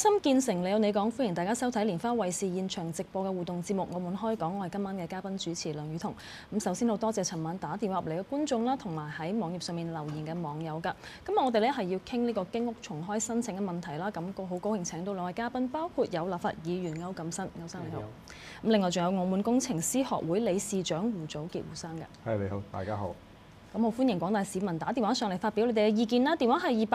心建成，你有你講，歡迎大家收睇蓮花衛視現場直播嘅互動節目《澳門開講》，我係今晚嘅嘉賓主持梁宇彤。咁首先好多謝尋晚打電話入嚟嘅觀眾啦，同埋喺網頁上面留言嘅網友㗎。今日我哋咧係要傾呢個經屋重開申請嘅問題啦。咁好高興請到兩位嘉賓，包括有立法議員歐錦新，歐生你好。咁另外仲有澳門工程師學會理事長胡祖傑胡生嘅。 係你好，大家好。 咁好歡迎廣大市民打電話上嚟發表你哋嘅意見啦，電話係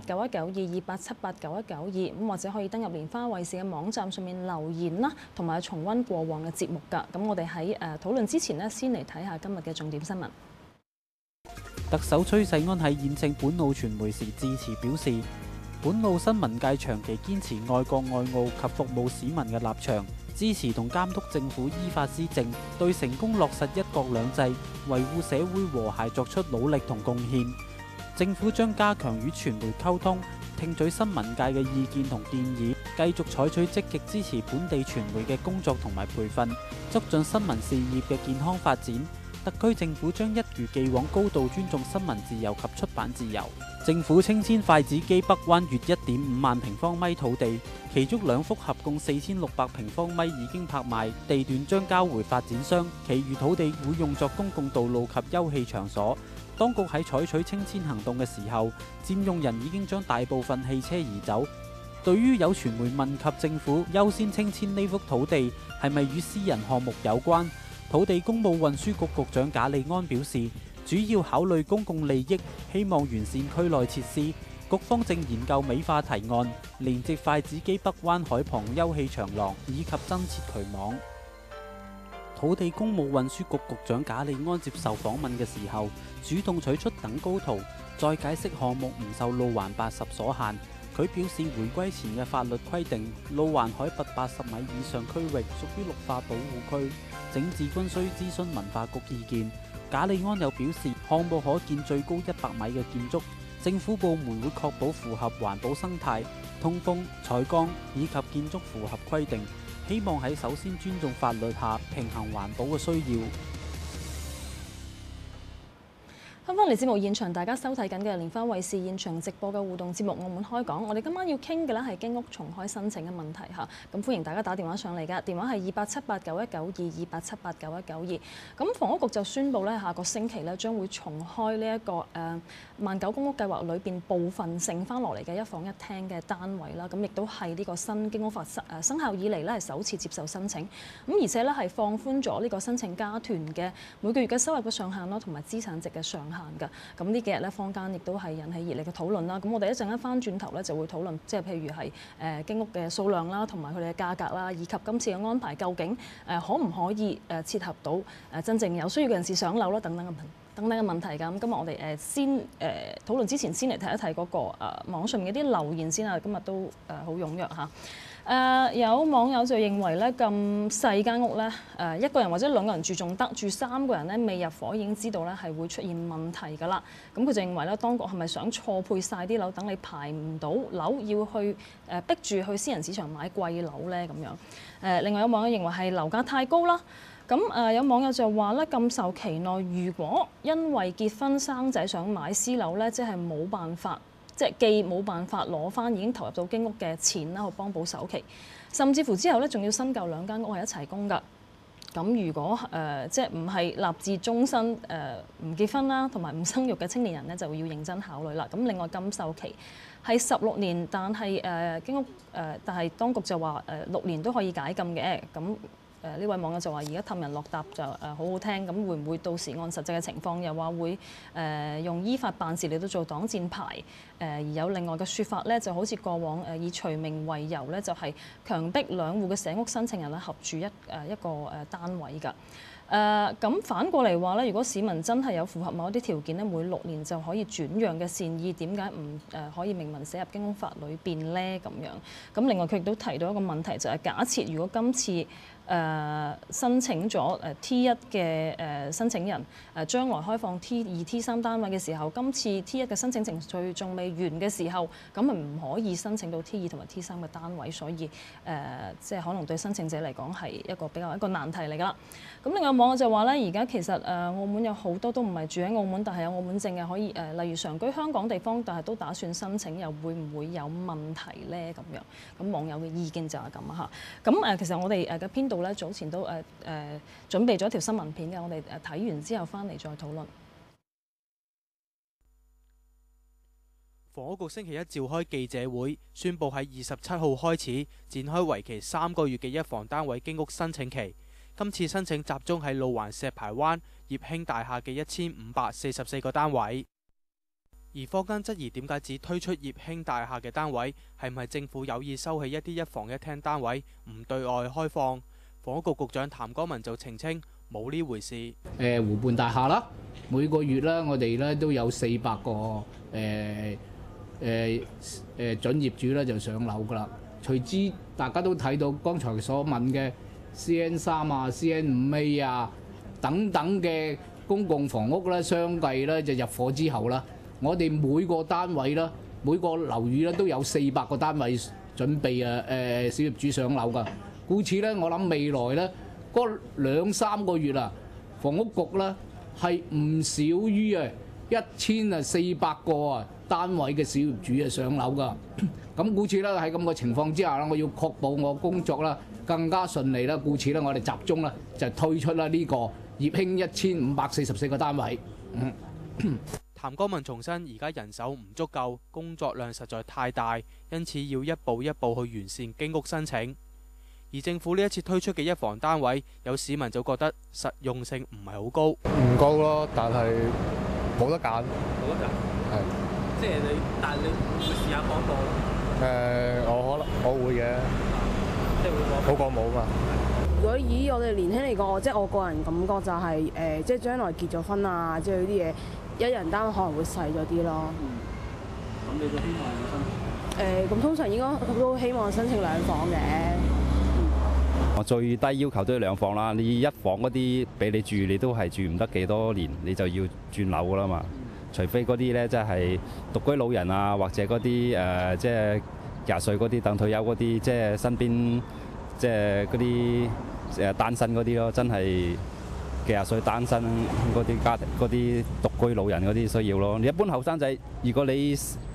2878919228789192，咁或者可以登入蓮花衛視嘅網站上面留言啦，同埋重溫過往嘅節目㗎。咁我哋喺討論之前呢，先嚟睇下今日嘅重點新聞。 特首崔世安喺宴請本澳傳媒時致辭表示，本澳新聞界長期堅持愛國愛澳及服務市民嘅立場，支持同監督政府依法施政，對成功落實一國兩制、維護社會和諧作出努力同貢獻。政府將加強與傳媒溝通，聽取新聞界嘅意見同建議，繼續採取積極支持本地傳媒嘅工作同埋培訓，促進新聞事業嘅健康發展。特區政府將一如既往高度尊重新聞自由及出版自由。政府清遷筷子基北灣約1.5萬平方米土地，其中2幅合共4600平方米已經拍賣，地段將交回發展商，其餘土地會用作公共道路及休憩場所。當局喺採取清遷行動嘅時候，佔用人已經將大部分汽車移走。對於有傳媒問及政府優先清遷呢幅土地係咪與私人項目有關，土地工務運輸局局長賈利安表示，主要考慮公共利益，希望完善區內設施。局方正研究美化提案，連接筷子基北灣海旁休憩長廊以及增設渠網。土地工務運輸局局長賈利安接受訪問嘅時候，主動取出等高圖，再解釋項目唔受路環80所限。佢表示，回歸前嘅法律規定，路環海拔80米以上區域屬於綠化保護區，整治均需諮詢文化局意見。賈利安又表示，項目可建最高100米嘅建築，政府部門會確保符合環保生態、通風、採光以及建築符合規定，希望喺首先尊重法律下平衡環保嘅需要。 翻返嚟節目現場，大家收睇緊嘅蓮花衛視現場直播嘅互動節目《澳門開講》，我哋今晚要傾嘅咧係經屋重開申請嘅問題嚇，咁歡迎大家打電話上嚟㗎，電話係2878919228789192。咁房屋局就宣布咧，下個星期咧將會重開呢一個萬九公屋計劃裏邊部分剩翻落嚟嘅1房1廳嘅單位啦，咁亦都係呢個新經屋法生效以嚟咧係首次接受申請，咁而且咧係放寬咗呢個申請家團嘅每個月嘅收入嘅上限啦，同埋資產值嘅上限㗎。咁呢幾日咧坊間亦都係引起熱烈嘅討論啦。咁我哋一陣間翻轉頭咧就會討論，即係譬如係經屋嘅數量啦，同埋佢哋嘅價格啦，以及今次嘅安排究竟可唔可以切合到真正有需要嘅人士上樓啦等等嘅問題㗎。咁今日我哋先討論之前，先嚟睇一睇嗰個網上面嘅啲留言先啊。今日都好踴躍嚇。有網友就認為咧，咁細間屋咧，一個人或者2個人住仲得，住3個人咧未入伙已經知道咧係會出現問題㗎啦。咁佢就認為咧，當局係咪想錯配晒啲樓，等你排唔到樓，要去逼住去私人市場買貴樓咧咁樣？另外有網友認為係樓價太高啦。咁有網友就話咧，禁售期內如果因為結婚生仔想買私樓咧，即係冇辦法。即係既冇辦法攞翻已經投入到經屋嘅錢啦，去幫補首期，甚至乎之後咧仲要新舊2間屋係一齊供㗎。咁如果即係唔係立志終身唔結婚啦，同埋唔生育嘅青年人咧，就要認真考慮啦。咁另外禁售期係16年，但係經屋但係當局就話6年都可以解禁嘅。咁呢位網友就話：而家氹人落搭就好好聽，咁會唔會到時按實際嘅情況，又話會用依法辦事嚟到做擋箭牌？而有另外嘅説法咧，就好似過往以除名為由咧，就係強迫2戶嘅社屋申請人咧合住一個單位㗎。咁反過嚟話咧，如果市民真係有符合某一啲條件咧，每6年就可以轉讓嘅善意，點解唔可以明文寫入經屋法裏邊咧？咁樣咁另外佢亦都提到一個問題，就係假設如果今次申請咗T1嘅申請人將來開放 T2、T3單位嘅時候，今次 T1嘅申請程序仲未完嘅時候，咁咪唔可以申請到 T2同埋 T3嘅單位，所以即係可能對申請者嚟講係一個難題嚟㗎啦。咁另外網友就話咧，而家其實澳門有好多都唔係住喺澳門，但係有澳門證嘅可以例如常居香港地方，但係都打算申請，又會唔會有問題咧？咁樣咁網友嘅意見就係咁啊嚇。咁其實我哋嘅編導咧早前都準備咗一條新聞片嘅，我哋睇完之後翻嚟再討論。 房屋局星期一召開記者會，宣布喺27號開始展開為期3個月嘅一房單位經屋申請期。今次申請集中喺路環石排灣業興大廈嘅1544個單位。而坊間質疑點解只推出業興大廈嘅單位，係唔係政府有意收起一啲一房一廳單位，唔對外開放？房屋局局長譚江文就澄清冇呢回事。 湖畔大廈啦，每個月啦，我哋咧都有400個準業主咧就上樓噶啦。隨之大家都睇到剛才所問嘅 CN3啊、CN5A 啊等等嘅公共房屋咧，相繼咧就入伙之後啦，我哋每個單位啦、每個樓宇咧都有400個單位準備小業主上樓噶。故此咧，我諗未來咧嗰2-3個月啊，房屋局咧係唔少於1400個單位嘅小業主上樓噶。咁故此咧喺咁嘅情況之下咧，我要確保我工作啦更加順利啦。故此咧，我哋集中啦就推出啦呢個業興1544個單位。 譚江文重申，而家人手唔足夠，工作量實在太大，因此要一步一步去完善經屋申請。而政府呢一次推出嘅一房單位，有市民就覺得實用性唔係好高。 唔高咯，但係冇得揀。 冇得揀， 係。 即係你，但係你會試下幫過？ 我會嘅。 即係會幫。 好過冇嘛。 如果以我哋年輕嚟講，即係我個人感覺就係即係將來結咗婚啊，即係呢啲嘢，一人單位可能會細咗啲咯。 咁你都希望有申請？ 咁通常應該都希望申請2房嘅。 我最低要求都要2房啦，你1房嗰啲俾你住，你都係住唔得幾多年，你就要轉樓噶啦嘛。除非嗰啲咧，即係獨居老人啊，或者嗰啲即係20歲嗰啲等退休嗰啲，即係身邊即係嗰啲單身嗰啲咯，真係幾廿歲單身嗰啲家庭嗰啲獨居老人嗰啲需要咯。你一般後生仔，如果你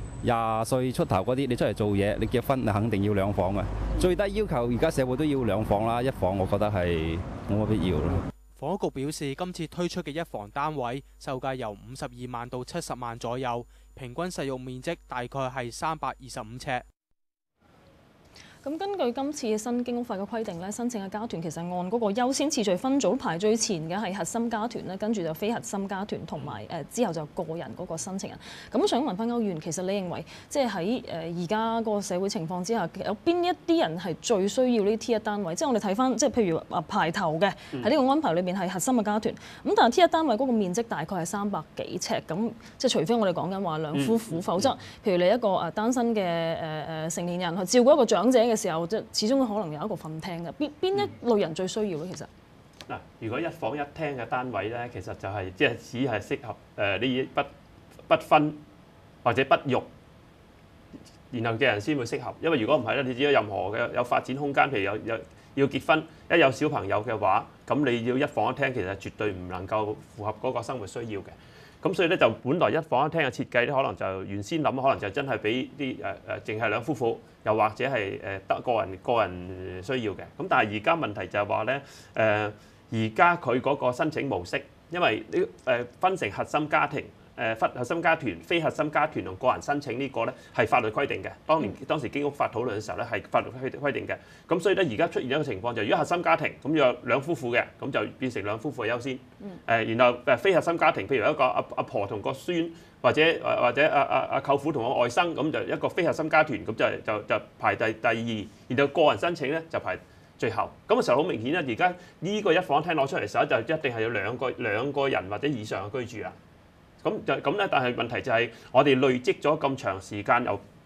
20歲出頭嗰啲，你出嚟做嘢，你結婚你肯定要2房嘅。最低要求而家社會都要2房啦，1房我覺得係冇乜必要咯。 房屋局表示，今次推出嘅一房單位售價由52萬到70萬左右，平均實用面積大概係325尺。 咁根據今次嘅新經屋法嘅規定咧，申請嘅家團其實按嗰個優先次序分組排最前嘅係核心家團咧，跟住就非核心家團同埋之後就個人嗰個申請人。咁想問翻區議員，其實你認為即係喺而家個社會情況之下，有邊一啲人係最需要呢 T1 單位？即係我哋睇翻即係譬如話排頭嘅喺呢個安排裏邊係核心嘅家團，咁但係 T1 單位嗰個面積大概係300幾尺，咁即係除非我哋講緊話兩夫婦，否則譬如你一個單身嘅成年人去照顧一個長者嘅時候，即始終可能有一個瞓廳嘅，邊一類人最需要咧？其實嗱，如果1房1廳嘅單位咧，其實就係即係只係適合呢不婚或者不育，然後嘅人先會適合。因為如果唔係咧，你只有任何嘅有發展空間，譬如有要結婚，一有小朋友嘅話，咁你要1房1廳，其實絕對唔能夠符合嗰個生活需要嘅。咁所以咧就本來1房1廳嘅設計咧，可能就原先諗可能就真係俾啲淨係兩夫婦，又或者係得個人需要嘅。咁但係而家問題就係話咧而家佢嗰個申請模式，因為呢分成核心家庭、核心家團、非核心家團同個人申請呢個咧係法律規定嘅。當時經屋法討論嘅時候咧係法律規定嘅。咁所以咧而家出現一個情況就係，如果核心家庭咁有兩夫婦嘅，咁就變成兩夫婦優先。然後非核心家庭，譬如一個阿婆同個孫，或者阿舅父同個外甥，咁就一個非核心家團，咁就排第2，然後個人申請咧就排最後。咁嘅時候好明顯咧，而家呢個1房1廳攞出嚟嘅時候就一定係有兩個人或者以上嘅居住啦。咁咧，但係問題就係我哋累積咗咁長時間，由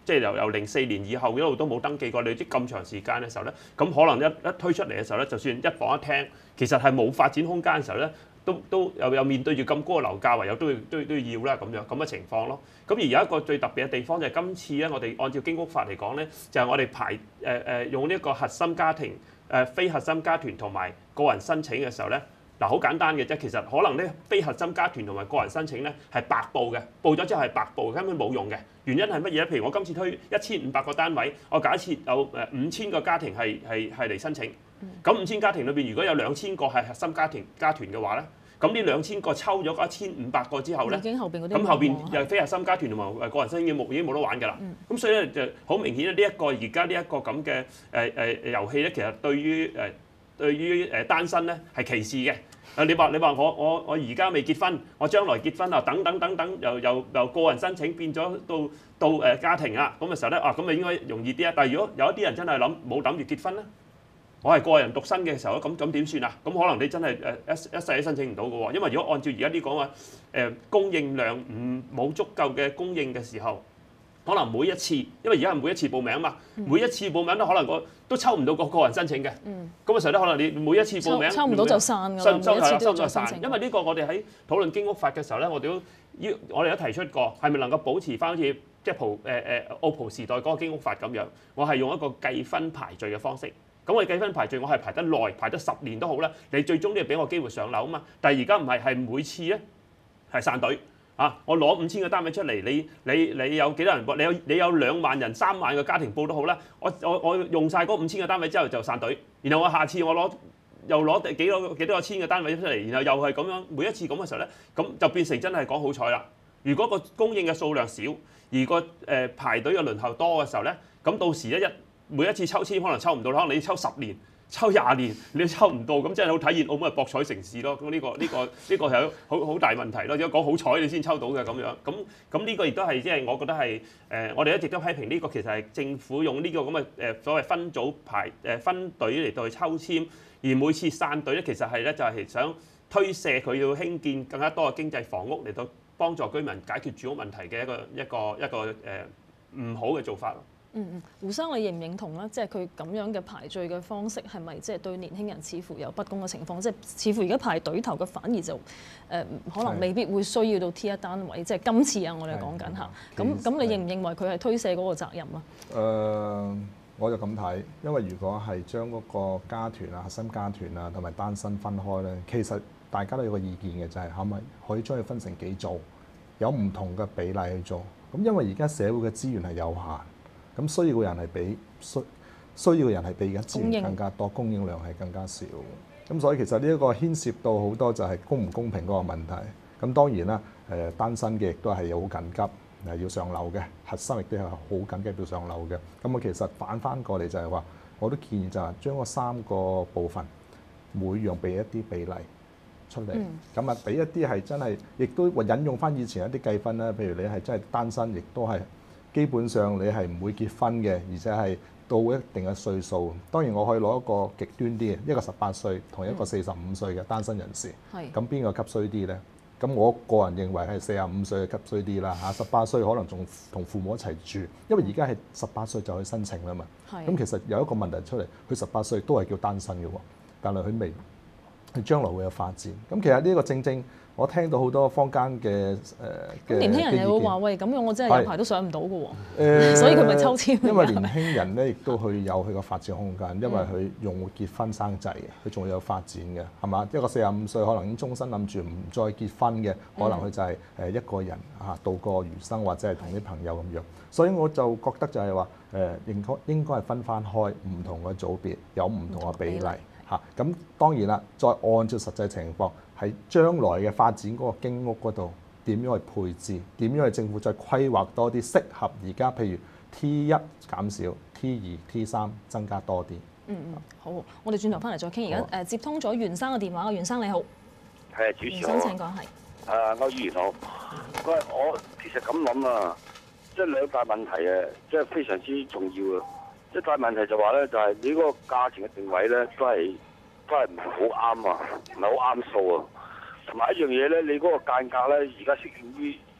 即係由04年以後一路都冇登記過，累積咁長時間嘅時候咧，咁可能一推出嚟嘅時候咧，就算一房一廳，其實係冇發展空間嘅時候咧，都又面對住咁高嘅樓價，唯有都要啦咁嘅情況咯。咁而有一個最特別嘅地方就係今次咧，我哋按照經屋法嚟講咧，就係我哋用呢一個核心家庭、非核心家團同埋個人申請嘅時候咧。嗱，好簡單嘅啫，其實可能咧非核心家團同埋個人申請咧係白報嘅，報咗之後係白報，根本冇用嘅。原因係乜嘢咧？譬如我今次推1500個單位，我假設有5000個家庭係嚟申請，咁5000家庭裏邊如果有2000個係核心家團嘅話咧，咁呢2000個抽咗嗰1500個之後咧，咁後邊又非核心家團同埋個人申請已經冇得玩㗎啦。咁所以咧就好明顯咧，而家呢一個咁嘅遊戲咧，其實對於單身咧係歧視嘅。你話我而家未結婚，我將來結婚啊等，由個人申請變咗到家庭啦，咁嘅時候咧咁咪應該容易啲啊。但係如果有一啲人真係冇諗住結婚咧，我係個人獨身嘅時候咁點算啊？咁可能你真係一世都申請唔到嘅喎，因為如果按照而家啲講話供應量冇足夠嘅供應嘅時候。可能每一次，因為而家係每一次報名嘛，每一次報名都可能都抽唔到個人申請嘅。咁嘅時候咧，可能你每一次報名抽唔到就散㗎啦，每一次都要再申請。 因為呢個我哋喺討論經屋法嘅時候咧，我哋都提出過，係咪能夠保持翻好似即係澳葡時代嗰個經屋法咁樣？我係用一個計分排序嘅方式。咁我哋計分排序，我係排得耐，排得10年都好啦。你最終都要俾我機會上樓啊嘛。但係而家唔係，係每次咧係散隊。我攞5000個單位出嚟，你有幾多人報？你有2萬人、3萬個家庭報都好啦。我用晒嗰5000個單位之後就散隊，然後我下次我又攞幾多個千個單位出嚟，然後又係咁樣每一次咁嘅時候咧，咁就變成真係講好彩啦。如果個供應嘅數量少，而個排隊嘅輪候多嘅時候咧，咁到時每一次抽籤可能抽唔到，可能你要抽10年。抽20年你都抽唔到，咁真係好體現澳門係博彩城市咯。咁呢個係好大問題咯。如果講好彩你先抽到嘅咁樣，咁呢個亦都係即係我覺得係我哋一直都批評呢個其實係政府用呢個咁嘅所謂分組分隊嚟到去抽籤，而每次散隊咧其實係咧就係想推卸佢要興建更加多嘅經濟房屋嚟到幫助居民解決住屋問題嘅一個唔好嘅做法咯。 胡生，你認唔認同咧？即係佢咁樣嘅排序嘅方式係咪即係對年輕人似乎有不公嘅情況？即係似乎而家排隊頭嘅反而就可能未必會需要到 T1單位，即係今次我哋講緊嚇。咁你認唔認為佢係推卸嗰個責任啊？ 我就咁睇，因為如果係將嗰個家團啊、核心家團啊同埋單身分開咧，其實大家都有個意見嘅，就係可唔可以將佢分成幾組，有唔同嘅比例去做。咁因為而家社會嘅資源係有限。咁需要嘅人係比而家資源更加多，供應量係更加少。咁所以其實呢一個牽涉到好多就係公唔公平嗰個問題。咁當然啦，單身嘅亦都係好緊急，係要上樓嘅，核心亦都係好緊急要上樓嘅。咁其實反翻過嚟就係話，我都建議就係將嗰3個部分每樣俾一啲比例出嚟。咁啊，俾一啲係真係，亦都引用翻以前一啲計分啦。譬如你係真係單身，亦都係。基本上你係唔會結婚嘅，而且係到一定嘅歲數。當然我可以攞一個極端啲嘅，一個18歲同一個45歲嘅單身人士。咁邊個級衰啲呢？咁我個人認為係45歲嘅級衰啲啦嚇。18歲可能仲同父母一齊住，因為而家係18歲就去申請啦嘛。咁其實有一個問題出嚟，佢18歲都係叫單身嘅喎，但係佢將來會有發展。咁其實呢個正我聽到好多坊間嘅年輕人又會話：喂，咁樣我真係有排都上唔到嘅喎。所以佢咪抽籤。 因為年輕人咧，亦都去有佢個發展空間，因為佢用結婚生仔嘅，佢仲有發展嘅，係嘛？一個45歲可能已經終身諗住唔再結婚嘅，可能佢就係一個人度過餘生，或者係同啲朋友咁樣。所以我就覺得就係話應該係分翻開唔同嘅組別，有唔同嘅比例嚇。咁當然啦，再按照實際情況。係將來嘅發展嗰個經屋嗰度點樣去配置？點樣去政府再規劃多啲適合而家？譬如 T1 減少 ，T2、T3 增加多啲。 好，我哋轉頭翻嚟再傾。而家接通咗袁生嘅電話，袁生你好。 係主持人。 袁生請講係。 歐議員好。喂，我其實咁諗啊，即係兩大問題啊，即係非常之重要啊。一大問題就話咧，就係你嗰個價錢嘅定位咧，都係唔係好啱啊，唔係好啱數啊。同埋一樣嘢咧，你嗰個間隔咧，而家適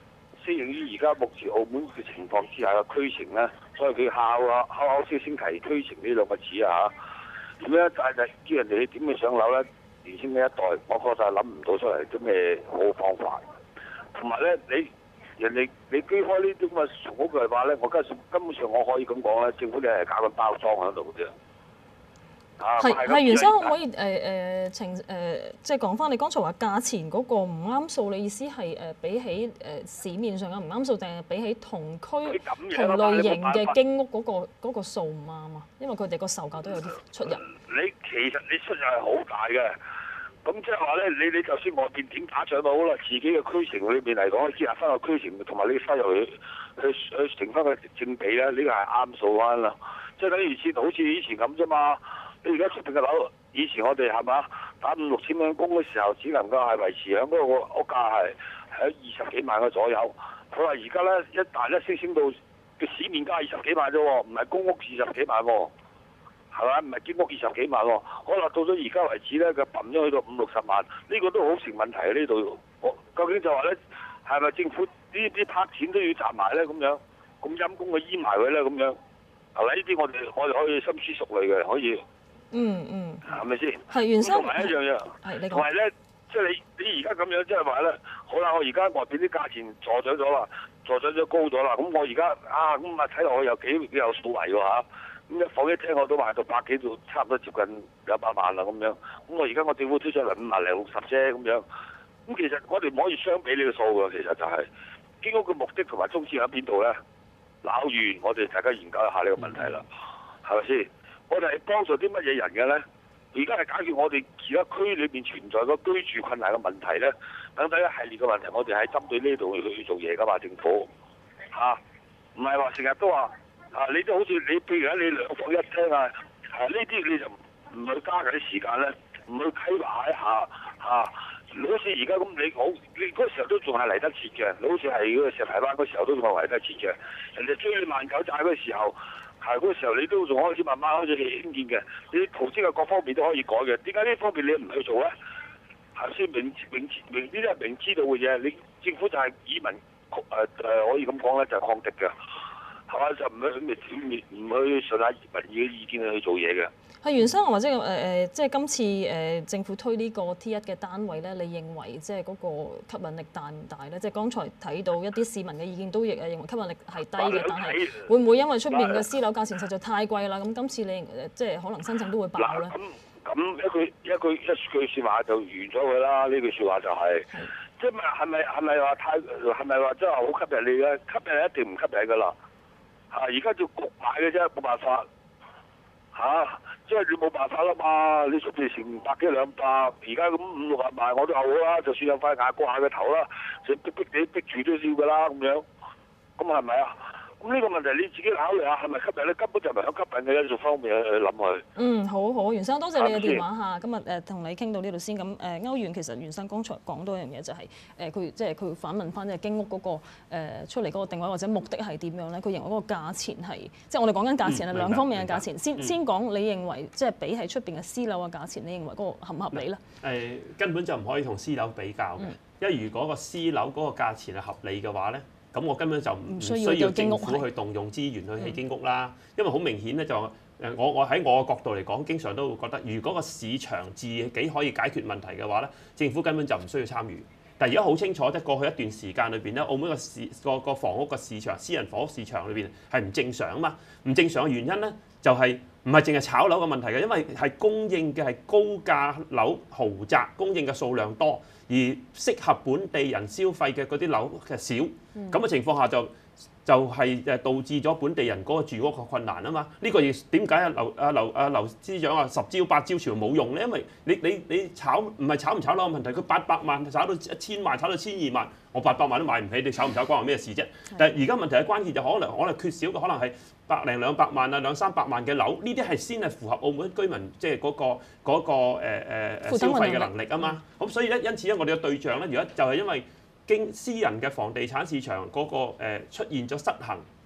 適應於而家目前澳門嘅情況之下嘅區情咧，所以佢考先提區情呢兩個字啊嚇。咁咧，但係叫人哋點去上樓咧？年輕嘅一代，我確實諗唔到出嚟啲咩好方法。同埋咧，你居開呢啲咁嘅房屋嘅話咧，我根本上我可以咁講咧，政府你係搞緊包裝喺度嘅啫。 係袁生可唔可以即係講翻你剛才話價錢嗰個唔啱數，你意思係比起市面上嘅唔啱數，定係比起同區同類型嘅經屋嗰個數唔啱啊？因為佢哋個售價都有啲出入。 其實你出入係好大嘅。咁即係話咧，你就算外邊點打仗都好啦，自己嘅區情裏面嚟講，結合翻個區情同埋你收入去乘翻個正比咧，呢個係啱數翻啦。即係等於好似以前咁啫嘛。你而家出邊嘅樓，以前我哋係嘛打5、6千蚊工嘅時候，只能夠係維持喺嗰個屋價係喺20幾萬嘅左右。佢話而家咧一旦升到嘅市面價20幾萬啫喎，唔係公屋20幾萬喎，係嘛？唔係經屋20幾萬喎。可能到咗而家為止咧，佢揼咗去到50、60萬，呢個都好成問題喺呢度。究竟就話咧，係咪政府呢拍錢都要賺埋咧？咁樣咁陰公嘅醫埋佢咧？咁樣係咪？呢啲我哋可以深思熟慮嘅，可以。係咪先？ 係袁生。 同埋一樣嘢，同埋咧，即係你而家咁樣，即係話咧，好啦，我而家外邊啲價錢助長咗啦，助長咗高咗啦，咁我而家咁睇落去又幾有數圍喎嚇。咁一房一廳我都賣到100幾到差唔多接近200萬啦咁樣。咁我而家我政府推出嚟50零60啫咁樣。咁其實我哋唔可以相比呢個數㗎，其實就係經屋嘅目的同埋宗旨喺邊度咧？鬧完我哋大家研究一下呢個問題啦，係咪先？我哋係幫助啲乜嘢人嘅咧？而家係解決我哋而家區裏邊存在個居住困難嘅問題咧，等等一系列嘅問題，我哋係針對呢度去做嘢㗎嘛，政府唔係話成日都話你都好似你譬如你2房1廳呢啲你就唔去加緊啲時間咧，唔去規劃一下好似而家咁你嗰時候都仲係嚟得切嘅，你好似係嗰個石排灣嗰時候都仲係嚟得切嘅，人哋追你萬九債嗰時候。嗰個時候你都仲開始慢慢開始興建嘅，你啲圖則嘅各方面都可以改嘅。點解呢方面你唔去做咧？係先明呢啲係明知道嘅嘢，你政府就係以民可以咁講咧，就係抗敵嘅，係嘛？就唔去順下民意嘅意見去做嘢嘅。 係袁生或者即係今次政府推呢個 T1嘅單位咧，你認為即係嗰個吸引力大唔大咧？即係剛才睇到一啲市民嘅意見都亦認為吸引力係低嘅，但係會唔會因為出邊嘅私樓價錢實在太貴啦？咁今次你即係可能申請都會爆咧？ 咁一句説話就完咗佢啦。呢句説話就係即係咪話即係好吸引你嘅？吸引你一定唔吸引㗎啦。而家就焗買嘅啫，冇辦法即係你冇辦法啦嘛，你出邊成100幾200，而家咁5、60萬我都好啦，就算有塊牙掛喺個頭啦，就逼住都要㗎啦咁樣，咁係咪啊？咁呢個問題你自己考慮下係咪吸引咧？根本就唔係響吸引嘅因素方面去諗佢。 好，袁生多謝你嘅電話嚇，今日同你傾到呢度先。咁歐元其實袁生剛才講到一樣嘢就係佢反問翻即係經屋嗰個出嚟嗰個定位或者目的係點樣咧？佢認為嗰個價錢係即係我哋講緊價錢係兩方面嘅價錢。先講你認為即係比喺出邊嘅私樓嘅價錢，你認為嗰個合唔合理咧？ 根本就唔可以同私樓比較嘅，因為如果個私樓嗰個價錢係合理嘅話咧。咁我根本就唔需要政府去動用資源去起經屋啦，因為好明顯咧就我喺我嘅角度嚟講，經常都會覺得，如果個市場自己可以解決問題嘅話咧，政府根本就唔需要參與。但係而家好清楚，即係過去一段時間裏邊咧，澳門個房屋嘅市場、私人房屋市場裏邊係唔正常啊嘛。唔正常嘅原因咧，就係唔係淨係炒樓嘅問題嘅，因為係供應嘅係高價樓、豪宅供應嘅數量多。而適合本地人消費嘅嗰啲樓嘅少，咁嘅情況下就係導致咗本地人嗰個住屋嘅困難啊嘛。呢個亦點解劉司長話10招8招全部冇用咧？因為你炒唔係炒唔炒樓嘅問題，佢800萬炒到1000萬，炒到1200萬，我800萬都買唔起，你炒唔炒關我咩事啫？但係而家問題嘅關鍵就可能缺少嘅可能係100零200萬啊200、300萬嘅樓，呢啲係先係符合澳門居民即係嗰個消費嘅能力啊嘛。咁所以咧，因此咧，我哋嘅對象咧，如果就係因為經私人嘅房地產市場嗰個出現咗失衡，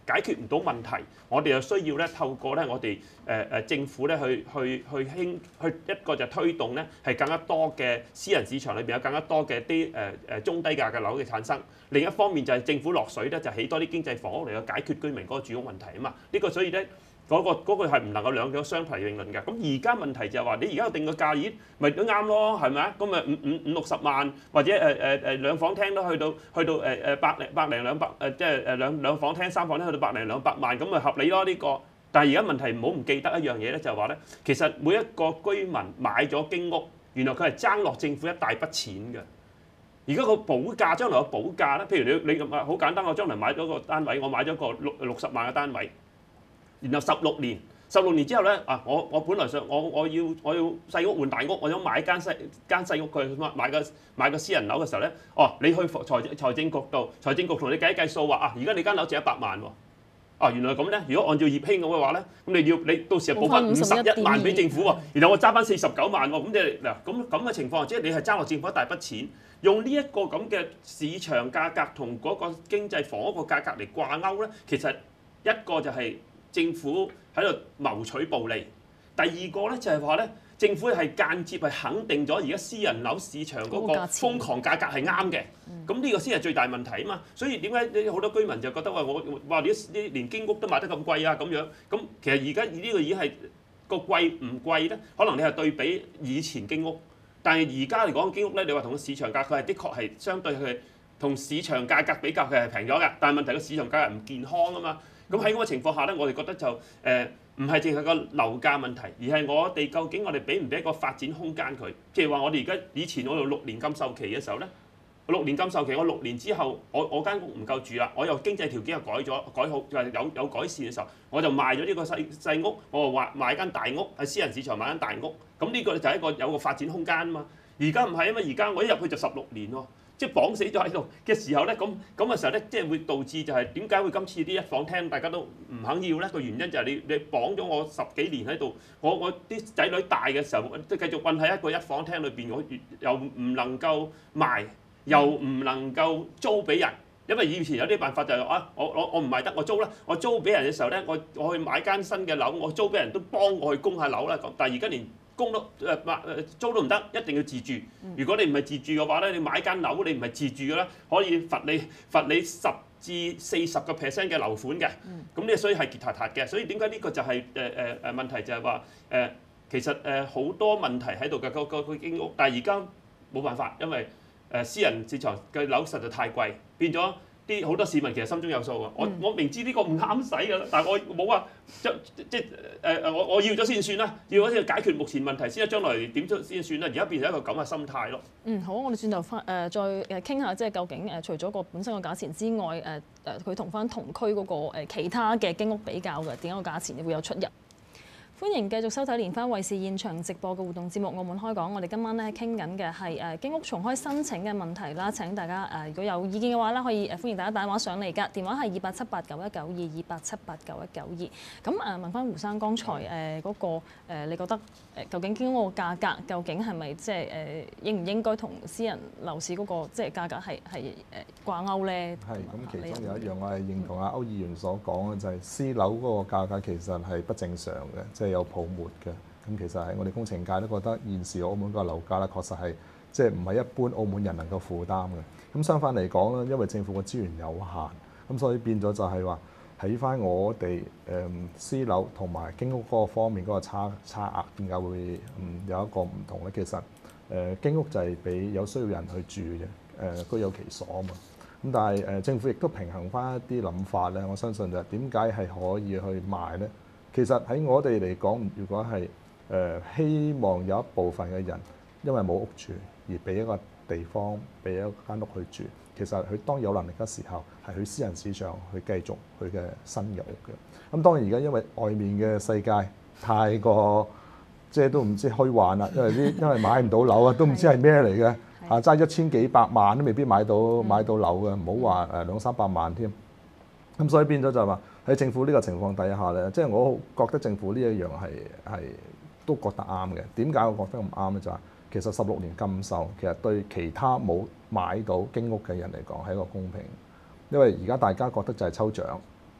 解決唔到問題，我哋又需要咧透過咧我哋政府咧去一個就推動咧係更加多嘅私人市場裏邊有更加多嘅啲中低價嘅樓嘅產生。另一方面就係政府落水咧，就起多啲經濟房屋嚟去解決居民嗰個住屋問題啊嘛。呢個所以咧。嗰個係唔能夠兩個相提並論嘅。咁而家問題就係話，你而家定個價錢，咪都啱咯，係咪啊？咁咪五六十萬，或者兩房廳都去到百零兩百即係兩房廳三房廳去到百零200萬，咁咪合理咯呢個。但係而家問題唔好唔記得一樣嘢咧，就係話咧，其實每一個居民買咗經屋，原來佢係爭落政府一大筆錢嘅。而家個補價，將來個補價咧，譬如你好簡單，我將來買咗個單位，我買咗個60萬嘅單位。然後16年之後咧，我本來想我要細屋換大屋，我想買間細屋佢買個私人樓嘅時候咧，你去財政局度，財政局同你計一計數話而家你間樓值100萬喎，原來咁咧，如果按照業興咁嘅話咧，咁你到時係補翻51萬俾政府喎，然後我揸翻49萬喎，咁即係嗱咁嘅情況，即係你係爭落政府一大筆錢，用呢一個咁嘅市場價格同嗰個經濟房屋個價格嚟掛鈎咧，其實一個就係政府喺度謀取暴利，第二個咧就係話咧，政府係間接係肯定咗而家私人樓市場嗰個瘋狂價格係啱嘅，咁呢個先係最大問題啊嘛。所以點解好多居民就覺得話我話你連經屋都賣得咁貴啊咁樣？咁其實而家呢個已經係個貴唔貴咧？可能你係對比以前經屋，但係而家嚟講經屋咧，你話同個市場價佢係的確係相對係同市場價格比較佢係平咗嘅，但係問題個市場價格唔健康啊嘛。咁喺咁嘅情況下咧，我哋覺得就唔係淨係個樓價問題，而係我哋究竟我哋俾唔俾一個發展空間佢？譬如話我哋而家以前我用6年禁售期嘅時候咧，6年禁售期，我6年之後我間屋唔夠住啦，我又經濟條件又改好，就係有改善嘅時候，我就賣咗呢個細屋，我話買間大屋喺私人市場買間大屋，咁呢個就係有個發展空間啊嘛。而家唔係啊嘛，而家我一入去就16年喎。即係綁死咗喺度嘅時候咧，咁嘅時候咧，即係會導致就係點解會今次啲一房廳大家都唔肯要咧？個原因就係你綁咗我10幾年喺度，我啲仔女大嘅時候，都繼續韞喺一個一房廳裏邊，我又唔能夠賣，又唔能夠租俾人，因為以前有啲辦法就係我唔賣得，我租啦，我租俾人嘅時候咧，我去買間新嘅樓，我租俾人都幫我去供下樓啦。咁但係而家連供都租都唔得，一定要自住。如果你唔係自住嘅話咧，你買間樓你唔係自住嘅啦，可以罰你10%至40% 嘅樓款嘅。咁呢所以係結塔塔嘅。所以點解呢個就係問題就係話其實好多問題喺度嘅個經屋，但係而家冇辦法，因為私人市場嘅樓實在太貴，變咗。啲好多市民其實心中有數啊！我明知呢個唔啱使㗎啦，但係我冇話我要咗先算啦，要咗先解決目前問題先啦，將來點咗先算啦。而家變成一個咁嘅心態咯。 好，我哋轉頭翻再傾下，即係究竟除咗個本身個價錢之外，佢同翻同區嗰個其他嘅經屋比較嘅，點解個價錢會有出入？歡迎繼續收睇蓮花衛視現場直播嘅互動節目《澳門開講》。我哋今晚咧傾緊嘅係經屋重開申請嘅問題啦。請大家如果有意見嘅話咧，可以歡迎大家打電話上嚟㗎。電話係28789192，28789192。咁問翻胡生，剛才嗰個你覺得究竟經屋個價格究竟係咪即係應唔應該同私人樓市嗰個即係價格係掛鈎咧？ 係咁，其中有一樣我係認同阿歐議員所講嘅，就係私樓嗰個價格其實係不正常嘅，即係有泡沫嘅。咁其實係我哋工程界都覺得現時澳門個樓價咧，確實係即係唔係一般澳門人能夠負擔嘅。咁相反嚟講咧，因為政府嘅資源有限，咁所以變咗就係話喺翻我哋私樓同埋經屋嗰個方面嗰個差額點解會有一個唔同咧？其實經屋就係俾有需要人去住嘅，居有其所啊嘛。咁但係政府亦都平衡翻一啲諗法咧，我相信就係點解係可以去賣咧？其實喺我哋嚟講，如果係希望有一部分嘅人因為冇屋住而俾一個地方俾一間屋去住，其實佢當有能力嘅時候係去私人市場去繼續佢嘅新嘅屋嘅。咁當然而家因為外面嘅世界太過即係都唔知虛幻啦，因為買唔到樓啊，都唔知係咩嚟嘅嚇，揸1000幾百萬都未必買到樓嘅，唔好話200-300萬添。咁所以變咗就係話喺政府呢個情況底下咧，即係我覺得政府呢一樣係都覺得啱嘅。點解我覺得咁啱咧？就係其實16年禁售，其實對其他冇買到經屋嘅人嚟講係一個公平，因為而家大家覺得就係抽獎，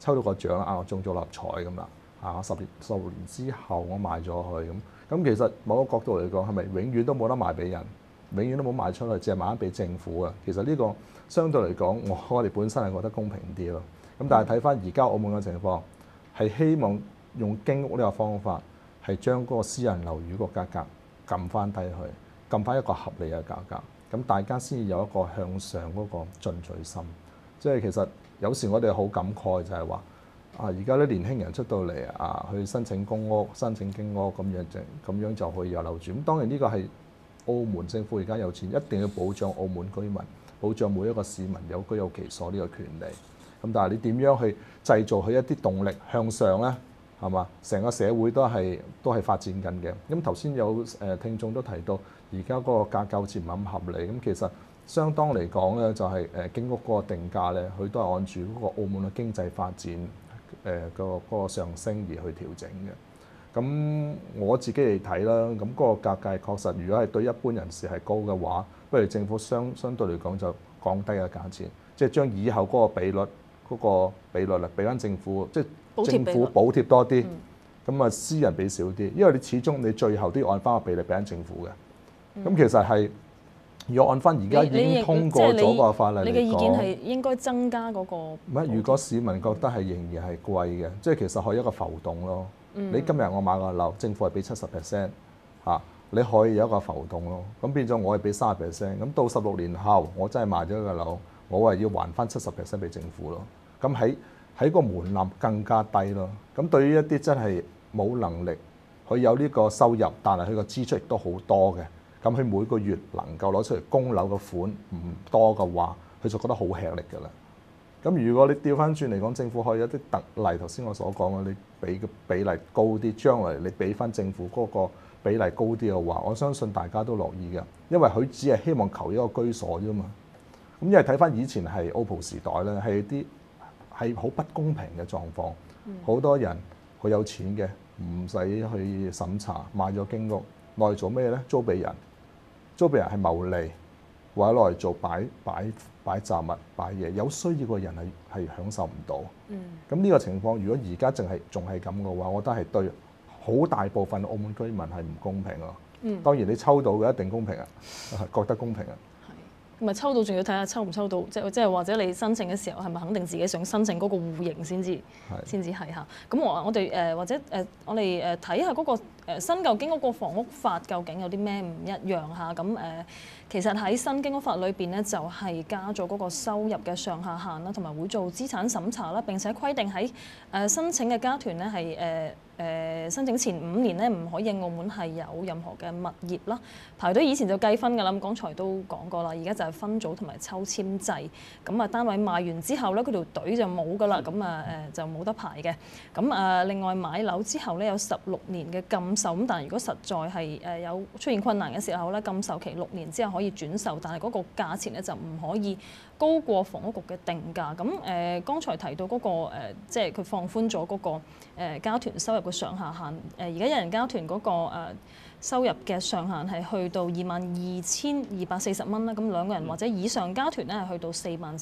抽到個獎啦，我中咗六合彩咁啦，我十年之後我賣咗佢咁。咁其實某個角度嚟講，係咪永遠都冇得賣俾人，永遠都冇賣出去，淨係賣翻俾政府啊？其實呢個相對嚟講，我哋本身係覺得公平啲咯。咁但係睇翻而家澳門嘅情況，係希望用經屋呢個方法，係將嗰個私人樓宇個價格撳翻低去，撳翻一個合理嘅價格。咁大家先有一個向上嗰個進取心。即係其實有時我哋好感慨就係話，而家啲年輕人出到嚟去申請公屋、申請經屋咁樣就可以有樓住。咁當然呢個係澳門政府而家有錢，一定要保障澳門居民，保障每一個市民有居有其所呢個權利。咁但係你點樣去製造佢一啲動力向上呢？係嘛？成個社會都係發展緊嘅。咁頭先有聽眾都提到，而家嗰個價格好似唔係咁合理。咁其實相當嚟講咧，就係經屋嗰個定價咧，佢都係按住嗰個澳門嘅經濟發展嗰個上升而去調整嘅。咁我自己嚟睇啦，咁嗰個價格確實，如果係對一般人士係高嘅話，不如政府相對嚟講就降低個價錢，即係將以後嗰個比率啦，俾翻政府，即係政府補貼多啲，咁私人俾少啲，因為你始終你最後都要按翻個比例俾翻政府嘅。咁其實係如果按翻而家已經通過咗個法例嚟講， 你嘅意見係應該增加嗰個。唔係，如果市民覺得係仍然係貴嘅，即係其實可以一個浮動咯。你今日我買個樓，政府係俾70%嚇，你可以有一個浮動咯。咁變咗我係俾30%，咁到16年後我真係賣咗個樓，我係要還翻70%俾政府咯。咁喺個門檻更加低咯。咁對於一啲真係冇能力，佢有呢個收入，但係佢個支出亦都好多嘅，咁佢每個月能夠攞出嚟供樓嘅款唔多嘅話，佢就覺得好吃力㗎啦。咁如果你調翻轉嚟講，政府可以有啲特例，頭先我所講嘅，你俾嘅比例高啲，將來你俾翻政府嗰個比例高啲嘅話，我相信大家都樂意嘅，因為佢只係希望求一個居所啫嘛。咁因為睇翻以前係 OPPO 時代咧，係啲係好不公平嘅狀況，好多人好有錢嘅，唔使去審查，買咗經屋攞嚟做咩咧？租俾人，租俾人係牟利，或者攞嚟做擺雜物、擺嘢，有需要嘅人係享受唔到。咁呢個情況，如果而家仲係咁嘅話，我覺得係對好大部分澳門居民係唔公平咯。當然你抽到嘅一定公平啊，覺得公平啊。 咪抽到仲要睇下抽唔抽到，即係或者你申請嘅時候係咪肯定自己想申請嗰個戶型先至係嚇。咁我哋或者我哋睇下嗰個新舊經屋個房屋法究竟有啲咩唔一樣嚇。咁其實喺新經屋法裏邊咧，就係加咗嗰個收入嘅上下限啦，同埋會做資產審查啦，並且規定喺申請嘅家團咧係申請前5年咧唔可以澳門係有任何嘅物業啦。排隊以前就計分㗎啦，咁剛才都講過啦，而家就係分組同埋抽籤制。咁單位賣完之後咧，嗰條隊就冇㗎啦，咁就冇得排嘅。咁另外買樓之後咧有16年嘅禁售，咁但係如果實在係有出現困難嘅時候咧，禁售期6年之後可以轉售，但係嗰個價錢咧就唔可以高過房屋局嘅定價。咁剛才提到嗰個即係佢放寬咗嗰個家團收入嘅上下限。而家一人家團嗰個收入嘅上限係去到22,240蚊啦，咁2個人或者以上家團咧係去到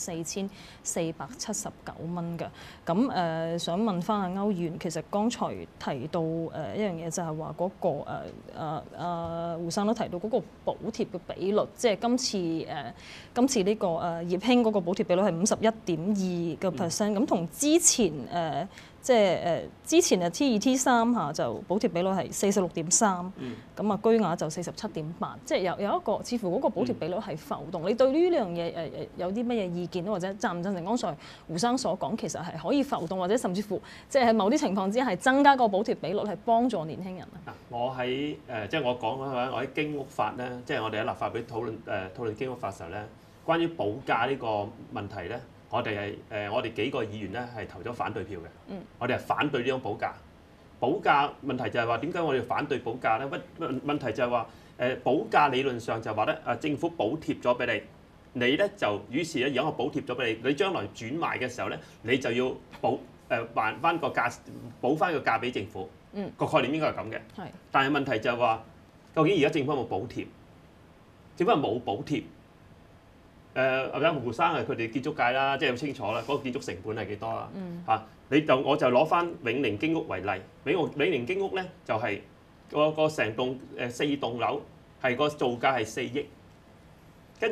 44,479蚊嘅。咁想問翻阿歐議員，其實剛才提到一樣嘢就係話嗰個胡生都提到嗰個補貼嘅比率，即係今次呢個業興嗰個補貼比率係51.2%，咁同之前即係之前T2、T3嚇就補貼比率係46.3%，咁居雅就47.8%，即係有一個似乎嗰個補貼比率係浮動。你對於呢樣嘢有啲乜嘢意見，或者贊唔贊成剛才胡生所講，其實係可以浮動，或者甚至乎即係喺某啲情況之下係增加個補貼比率，係幫助年輕人啊？ 我喺即係我講嗰個，我喺經屋法咧，即係我哋喺立法會討論經屋法時候咧，關於補價呢個問題咧。我哋幾個議員咧係投咗反對票嘅。我哋係反對呢種補價。補價問題就係話點解我哋反對補價咧？問題就係話補價理論上就話咧政府補貼咗俾你，你咧就於是咧有個補貼咗俾你，你將來轉賣嘅時候咧，你就要還翻個價，補翻個價俾政府。個概念應該係咁嘅。但係問題就係話，究竟而家政府有冇補貼？政府係冇補貼。 或者胡生係佢哋建築界啦，即係好清楚啦，嗰個建築成本係幾多啦？我就攞翻永寧經屋為例，永寧經屋咧就係個成棟4棟樓係個造價係4億，跟住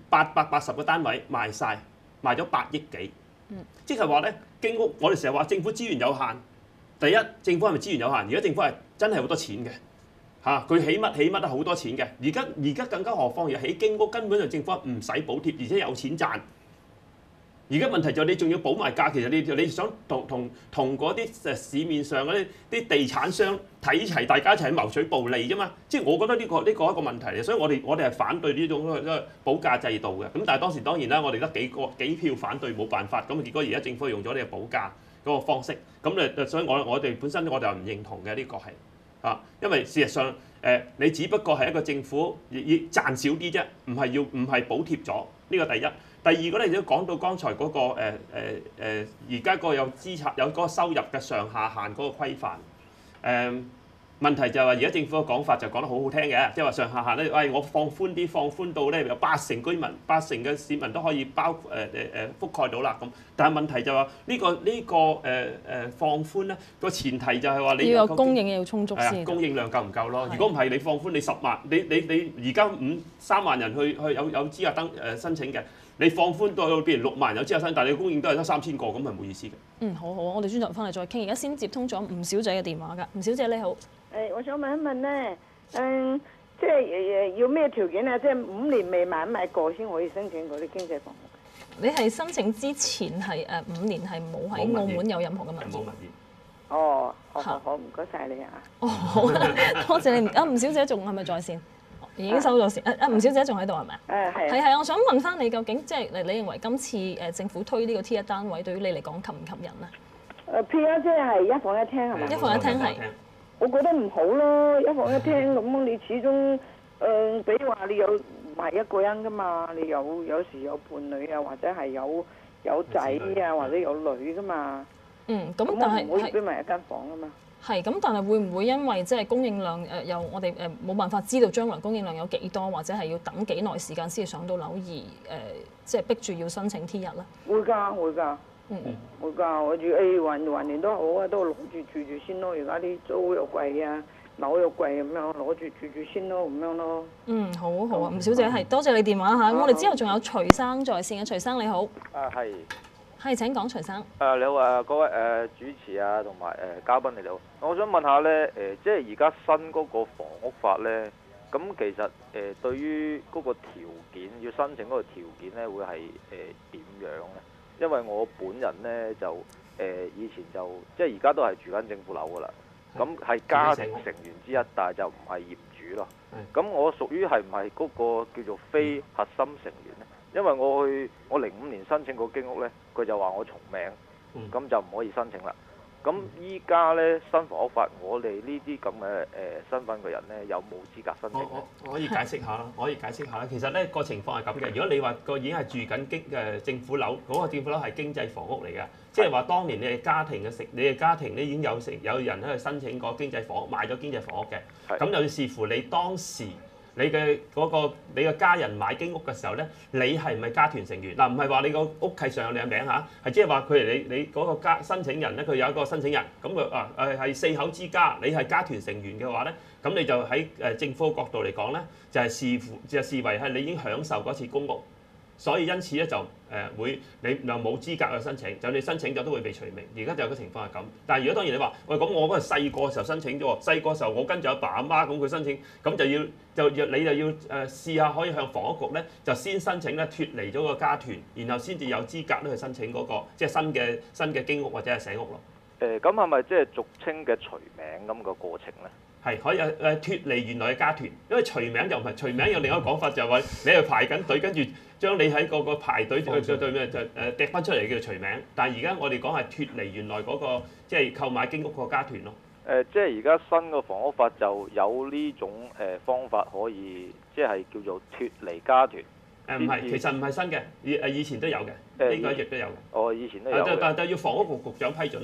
880個單位賣晒，賣咗8億幾。即係話咧，經屋我哋成日話政府資源有限。第一，政府係咪資源有限？而家政府係真係好多錢嘅佢起乜都好多錢嘅。而家更加何況，而起經屋根本就政府唔使補貼，而且有錢賺。而家問題就係你仲要補埋價，其實你想同嗰啲市面上嗰啲地產商睇齊，大家一齊謀取暴利啫嘛。即係我覺得呢個係一個問題嚟，所以我哋係反對呢種補價制度嘅。咁但係當然啦，我哋得幾票反對，冇辦法。咁結果而家政府用咗呢個補價嗰個方式，咁所以我哋本身我哋唔認同嘅呢個係因為事實上你只不過係一個政府要賺少啲啫，唔係補貼咗呢個第一。第二個咧，亦都講到剛才嗰個而家個有資產有嗰個收入嘅上下限嗰個規範問題就係話，而家政府嘅講法就講得好好聽嘅，即係話上下限咧，我放寬到咧有80%居民、80%嘅市民都可以覆蓋到啦咁。但係問題就係話呢個放寬咧個前提就係話你要有供應要充足先， 供應量夠唔夠咯？如果唔係你放寬你10萬，你而家3萬人去有資格申請嘅。你放寬到譬如6萬有資格申請，但係你供應都係得3000個，咁係冇意思嘅。好， 我哋轉頭翻嚟再傾。而家先接通咗吳小姐嘅電話㗎。吳小姐你好。 我想問一問咧，即係要咩條件啊？即係5年未買過先可以申請嗰啲經濟房屋。 你係申請之前係5年係冇喺澳門有任何嘅物業。 好，唔該晒你啊。 好，多謝你。吳小姐仲係咪在線？已經收咗線。吳小姐仲喺度係咪？係。我想問翻你，究竟即係你認為今次政府推呢個 T1 單位對於你嚟講吸唔吸引啊 ？T1 即係1房1廳係咪？ 1房1廳係。 我覺得唔好咯，1房1廳咁你始終比如話你唔係一個人噶嘛，你有時有伴侶啊，或者係有仔啊，或者有女噶嘛。咁但係唔可以俾埋一間房噶嘛。 係咁，但係會唔會因為即係供應量又我哋冇辦法知道將來供應量有幾多，或者係要等幾耐時間先至上到樓而即係逼住要申請 T1咧？ 會㗎。會㗎，我住橫掂都好啊，都攞住先咯。而家啲租又貴啊，樓又貴咁樣，攞住先咯，咁樣咯。好啊，吳小姐係多謝你電話嚇。我哋之後仲有徐生在線嘅，徐生你好。 係。 係請講，徐生。 你好各位主持啊，同埋嘉賓你好。我想問下咧即係而家新嗰個房屋法咧，咁其實對於嗰個條件要申請嗰個條件咧，會係點樣咧？因為我本人咧就以前就即係而家都係住緊政府樓噶啦，咁係家庭成員之一，但係就唔係業主咯。咁我屬於係唔係嗰個叫做非核心成員咧？因為我05年申請個經屋咧，佢就話我重名，咁就唔可以申請啦。咁依家咧新房屋法，我哋呢啲咁嘅身份嘅人咧，有冇資格申請？ 我可以解釋下啦，其實咧個情況係咁嘅。如果你話已經係住緊政府樓，嗰個政府樓係經濟房屋嚟嘅，即係話當年你哋家庭咧已經有人喺度申請過經濟房屋，買咗經濟房屋嘅，咁就要視乎你當時。你嘅家人買經屋嘅時候咧，你係唔係家團成員？唔係話你個屋契上有你嘅名嚇，係即係話你嗰個申請人咧，佢有一個申請人，咁佢係4口之家，你係家團成員嘅話咧，咁你就喺政府嘅角度嚟講咧，就係視為係你已經享受嗰次公屋。所以因此咧就你又冇資格去申請，就你申請咗都會被除名。而家就有個情況係咁。但係如果當然你話喂咁，我嗰陣細個嘅時候申請咗喎，細個時候我跟住阿爸阿媽咁佢申請，咁你就要試下可以向房屋局咧就先申請咧脫離咗個家團，然後先至有資格咧去申請嗰個即係新嘅經屋或者係社屋咯。 咁係咪即係俗稱嘅除名咁個過程咧？ 係可以脫離原來嘅家團，因為除名又唔係除名，有另一個講法就係話你係排緊隊，跟住將你喺個排隊對咩就掟翻出嚟叫做除名。但係而家我哋講係脫離原來嗰個即係購買經屋個家團咯。 即係而家新個房屋法就有呢種方法可以即係叫做脫離家團。 唔係，其實唔係新嘅，以前都有嘅，呢個亦都有嘅。 以前都有。 但要房屋局局長批准咯。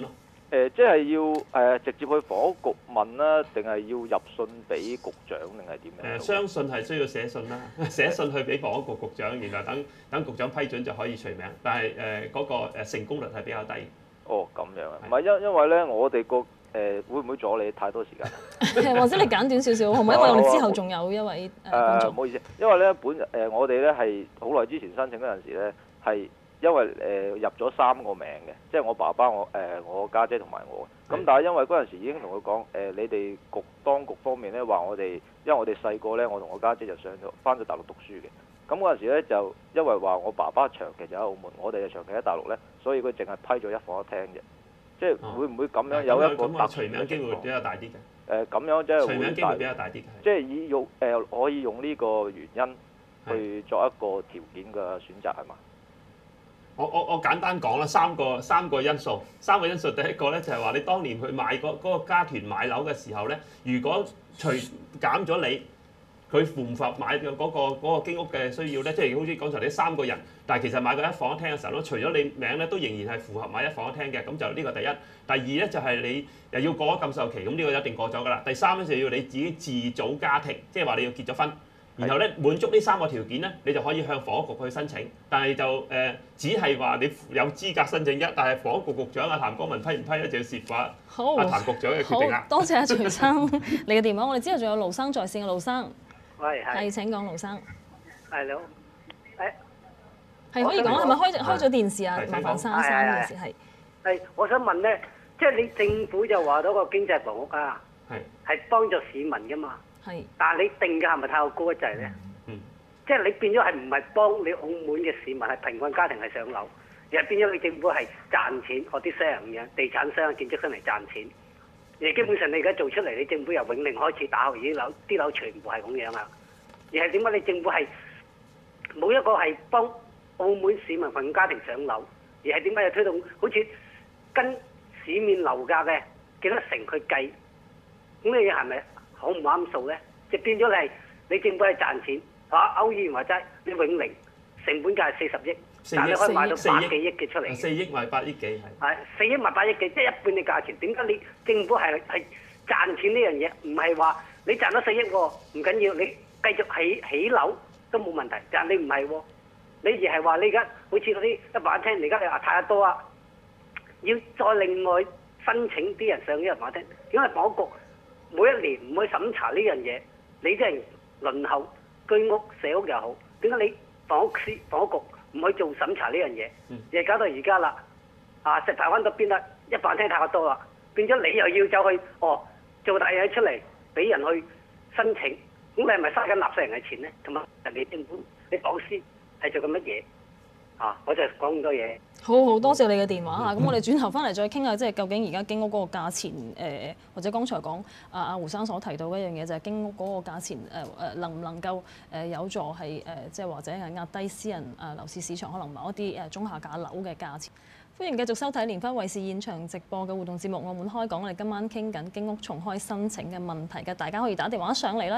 即係要直接去房屋局問啦，定係要入信俾局長定係點樣？ 相信係需要寫信啦，寫信去俾房屋局局長，然後等局長批准就可以除名。但係嗰個成功率係比較低。 哦，咁樣啊，唔係因為咧，我哋個會唔會阻你太多時間？ 或者你簡短少少，好唔好？因為我哋之後仲有一位唔好意思，因為咧我哋咧係好耐之前申請嗰陣時咧係。因為入咗3個名嘅，即係我爸爸、我家姐同埋我。咁但係因為嗰陣時已經同佢講，你哋當局方面咧話我哋，因為我哋細個咧，我同我家姐就翻咗大陸讀書嘅。咁嗰陣時咧就因為話我爸爸長期就喺澳門，我哋就長期喺大陸咧，所以佢淨係批咗一房一廳啫。即係會唔會咁樣有一個特殊嘅情況？除名機會比較大啲嘅。咁樣即係除名機會比較大啲嘅。即係可以用呢個原因去作一個條件嘅選擇係嘛？ 我簡單講啦，三個因素。第一個咧就係話你當年去買嗰個家團買樓嘅時候咧，如果減咗你，佢符唔符合買嘅嗰個經屋嘅需要咧？即係好似剛才你3個人，但係其實買過一房一廳嘅時候咧，除咗你名咧，都仍然係符合買一房一廳嘅。咁就呢個第一。第二咧就係你又要過咗禁售期，咁呢個一定過咗㗎啦。第三咧就要你自己自組家庭，即係話你要結咗婚。然後咧滿足呢3個條件咧，你就可以向房屋局去申請。但係就只係話你有資格申請啫。但係房屋局局長譚國文批唔批咧，就要視乎阿譚局長嘅決定啦。 好多謝阿徐生你嘅電話。我哋之後仲有盧生在線嘅盧生。 喂，係。 請講盧生。 係咯。 係可以講，係咪開咗電視啊？麻煩刪電視係。 係，我想問咧，即係你政府就話到個經濟房屋啊，係幫助市民㗎嘛？ 係， 但係你定價係咪太過高一滯咧？即係你變咗係唔係幫你澳門嘅市民係貧困家庭係上樓，而係變咗你政府係賺錢，學啲商人咁樣，地產商、建築商嚟賺錢。而基本上你而家做出嚟，你政府由永寧開始打後，啲樓全部係咁樣啊！而係點解你政府係冇一個係幫澳門市民貧困家庭上樓，而係點解要推動好似跟市面樓價嘅幾多成去計？咁你係咪？好唔啱數咧，就變咗你政府係賺錢，歐議員話齋，你永寧成本價係40億，但你可以賣到100幾億嘅出嚟。 4億賣8億幾係4億賣8億幾，即係一半嘅價錢。點解你政府係賺錢呢樣嘢？唔係話你賺咗4億喎，唔緊要，你繼續起樓都冇問題。但係你唔係喎，你而係話你而家好似嗰啲一房一廳，而家你話太多啊，要再另外申請啲人上呢一房一廳，點解房屋局每一年唔去審查呢樣嘢？你啲人輪候居屋、社屋又好，點解你房屋局唔去做審查呢樣嘢？又搞到而家啦，石排灣都變得一房廳太過多啦，變咗你又要走去做大嘢出嚟俾人去申請，咁你係咪嘥緊納稅人嘅錢咧？同埋人哋政府你講先係做緊乜嘢？我就講咁多嘢。 好多謝你嘅電話嚇，咁我哋轉頭翻嚟再傾下，即係究竟而家經屋嗰個價錢或者剛才講阿胡生所提到嘅一樣嘢，就係經屋嗰個價錢能唔能夠有助係即係或者係壓低私人樓市市場可能某一啲中下價樓嘅價錢。歡迎繼續收睇蓮花衛視現場直播嘅互動節目《澳門開講》，我哋今晚傾緊經屋重開申請嘅問題嘅，大家可以打電話上嚟啦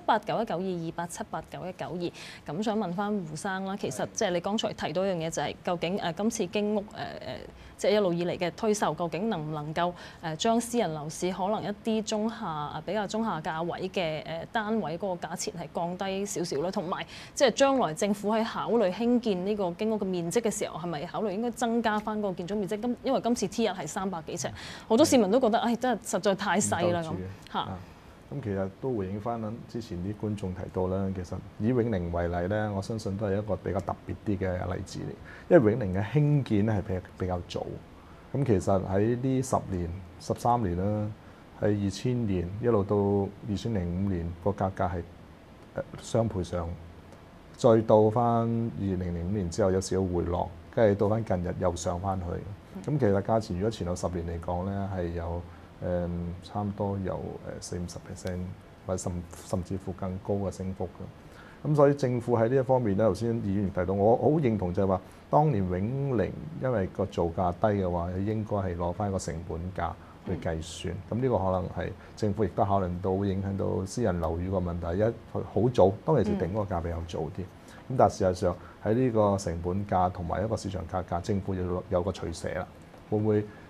，28789192，28789192。咁想問翻胡生啦，其實即係你剛才提到一樣嘢，就係究竟今次經屋即係一路以嚟嘅推售，究竟能唔能夠將私人樓市可能一啲比較中下價位嘅單位嗰個價錢係降低少少咧？同埋即係將來政府喺考慮興建呢個經屋嘅面積嘅時候，係咪考慮應該增加翻個建築面積？因為今次 T1係300幾尺，好多市民都覺得真係實在太細啦咁嚇。 咁其實都回應翻之前啲觀眾提到啦，其實以永寧為例咧，我相信都係一個比較特別啲嘅例子嚟，因為永寧嘅興建咧係比較早。咁其實喺呢10年、13年啦，喺2000年一路到2005年個價格係雙倍上，再到翻2005年之後有少少回落，跟住到翻近日又上翻去。咁其實價錢如果前後10年嚟講咧係有差唔多有40-50%或者甚至乎更高嘅升幅嘅。咁所以政府喺呢一方面咧，頭先議員提到，我好認同就係話，當年永寧因為個造價低嘅話，應該係攞翻個成本價去計算。咁呢個可能係政府亦都考慮到會影響到私人樓宇個問題。好早當其時定嗰個價比較早啲。咁但係事實上喺呢個成本價同埋一個市場價格，政府要有個取捨啦。會唔會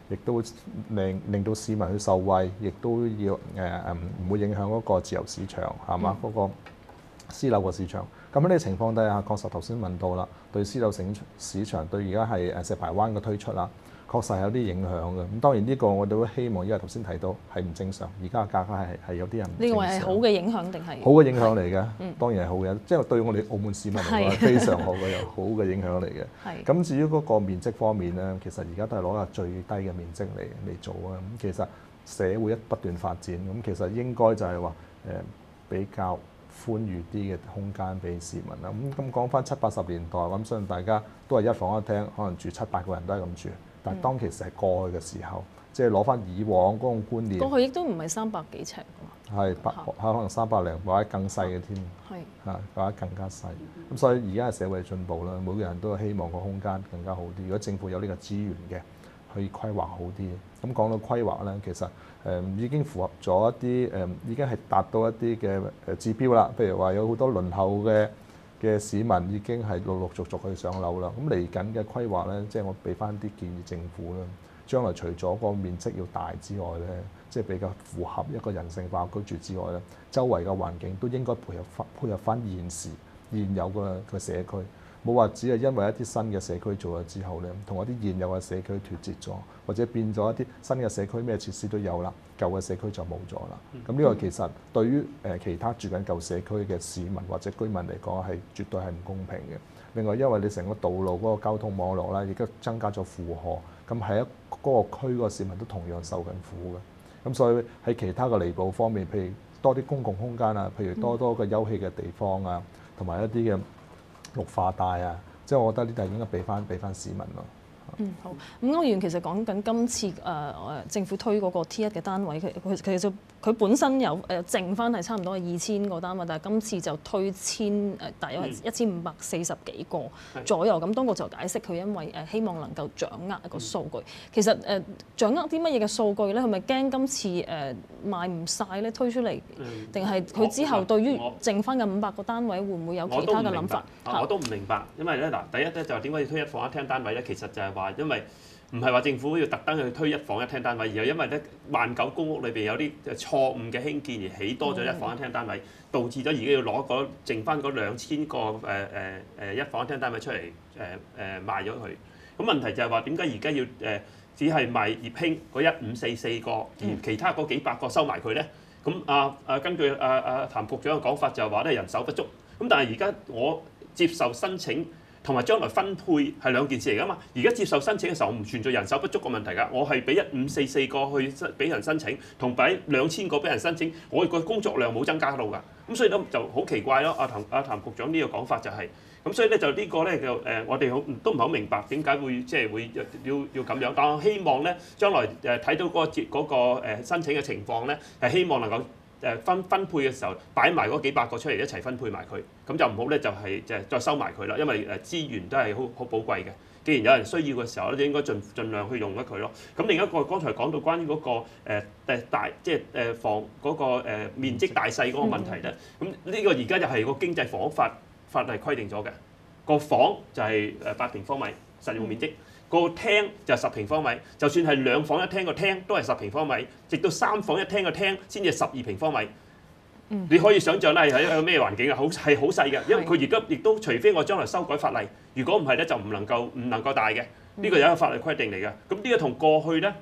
亦都會令到市民去受惠，亦都要唔會影響嗰個自由市場係嘛？嗰個私樓個市場。咁喺呢個情況底下，確實頭先問到啦，對私樓市場對而家係石排灣嘅推出啦，確實係有啲影響嘅。咁當然呢個我哋都希望，因為頭先提到係唔正常，而家嘅價格係有啲人唔正常。 呢個係好嘅影響定係好嘅影響嚟嘅？當然係好嘅，即係對我哋澳門市民嚟講係非常好嘅，有好嘅影響嚟嘅。咁至於嗰個面積方面咧，其實而家都係攞個最低嘅面積嚟做啊。咁其實社會不斷發展，咁其實應該就係話比較寬裕啲嘅空間俾市民啦。咁講翻70、80年代，我諗相信大家都係一房一廳，可能住7、8個人都係咁住。但係當其實係過去嘅時候，即係攞翻以往嗰種觀念。 過去亦都唔係300幾尺㗎嘛。 係可能300零或者更細嘅添。係或者更加細。咁所以而家嘅社會進步啦，每個人都希望個空間更加好啲。如果政府有呢個資源嘅，可以規劃好啲。咁講到規劃咧，其實已經符合咗一啲已經係達到一啲嘅指標啦。譬如話有好多輪候嘅市民已經係陸陸續續去上樓啦。咁嚟緊嘅規劃咧，即係我俾翻啲建議政府啦。將來除咗個面積要大之外咧，即係比較符合一個人性化居住之外咧，周圍嘅環境都應該配合翻現有嘅社區。冇話只係因為一啲新嘅社區做咗之後咧，同一啲現有嘅社區脫節咗，或者變咗一啲新嘅社區咩設施都有啦，舊嘅社區就冇咗啦。咁呢個其實對於其他住緊舊社區嘅市民或者居民嚟講係絕對係唔公平嘅。另外，因為你成個道路嗰個交通網絡咧，亦都增加咗負荷，咁喺嗰個區個市民都同樣受緊苦嘅。咁所以喺其他嘅彌補方面，譬如多啲公共空間啊，譬如多個休憩嘅地方啊，同埋一啲嘅綠化帶啊，即係我覺得呢啲係應該俾翻市民咯。 好。咁歐議員其實講緊今次政府推嗰個 T1嘅單位，其實佢本身有剩翻係差唔多係2000個單位，但係今次就推大約係1540幾個左右。咁當局就解釋佢因為希望能夠掌握一個數據。其實掌握啲乜嘢嘅數據咧？係咪驚今次賣唔晒咧推出嚟，定係佢之後對於剩翻嘅500個單位會唔會有其他嘅諗法？ 我都唔明白，因為咧嗱，第一咧就係點解要推一房一廳單位咧？其實就係話因為唔係話政府要特登去推一房一廳單位，而係因為咧19公屋裏邊有啲錯誤嘅興建而起多咗一房一廳單位，導致咗而家要攞剩翻嗰2000個一房一廳單位出嚟賣咗佢。咁問題就係話點解而家要只係賣業興嗰1544個，而其他嗰幾百個收埋佢咧？咁根據譚局長嘅講法就係話咧人手不足。咁但係而家我接受申請同埋將來分配係兩件事嚟㗎嘛。而家接受申請嘅時候，我唔存在人手不足嘅問題㗎。我係俾1544個去俾人申請，同俾2000個俾人申請，我個工作量冇增加到㗎。咁所以咧就好奇怪咯。阿譚局長呢個講法就係咁，所以咧就呢個咧就我哋都唔係好明白點解會即係會要咁樣。但我希望咧將來睇到嗰個申請嘅情況咧，係希望能夠分配嘅時候擺埋嗰幾百個出嚟一齊分配埋佢，咁就唔好咧就係再收埋佢啦，因為資源都係好寶貴嘅。既然有人需要嘅時候咧，就應該盡量去用咗佢咯。咁另一個剛才講到關於嗰個大即係房嗰個面積大細嗰個問題咧，咁呢個而家就係個經濟房屋法例規定咗嘅，個房就係8平方米實用面積。個廳就10平方米，就算係2房1廳個廳都係10平方米，直到3房1廳個廳先至12平方米。你可以想象咧係一個咩環境啊？係好細嘅，因為佢亦都除非我將來修改法例，如果唔係咧就唔能夠大嘅。呢個有一個法例規定嚟嘅。咁呢個同過去咧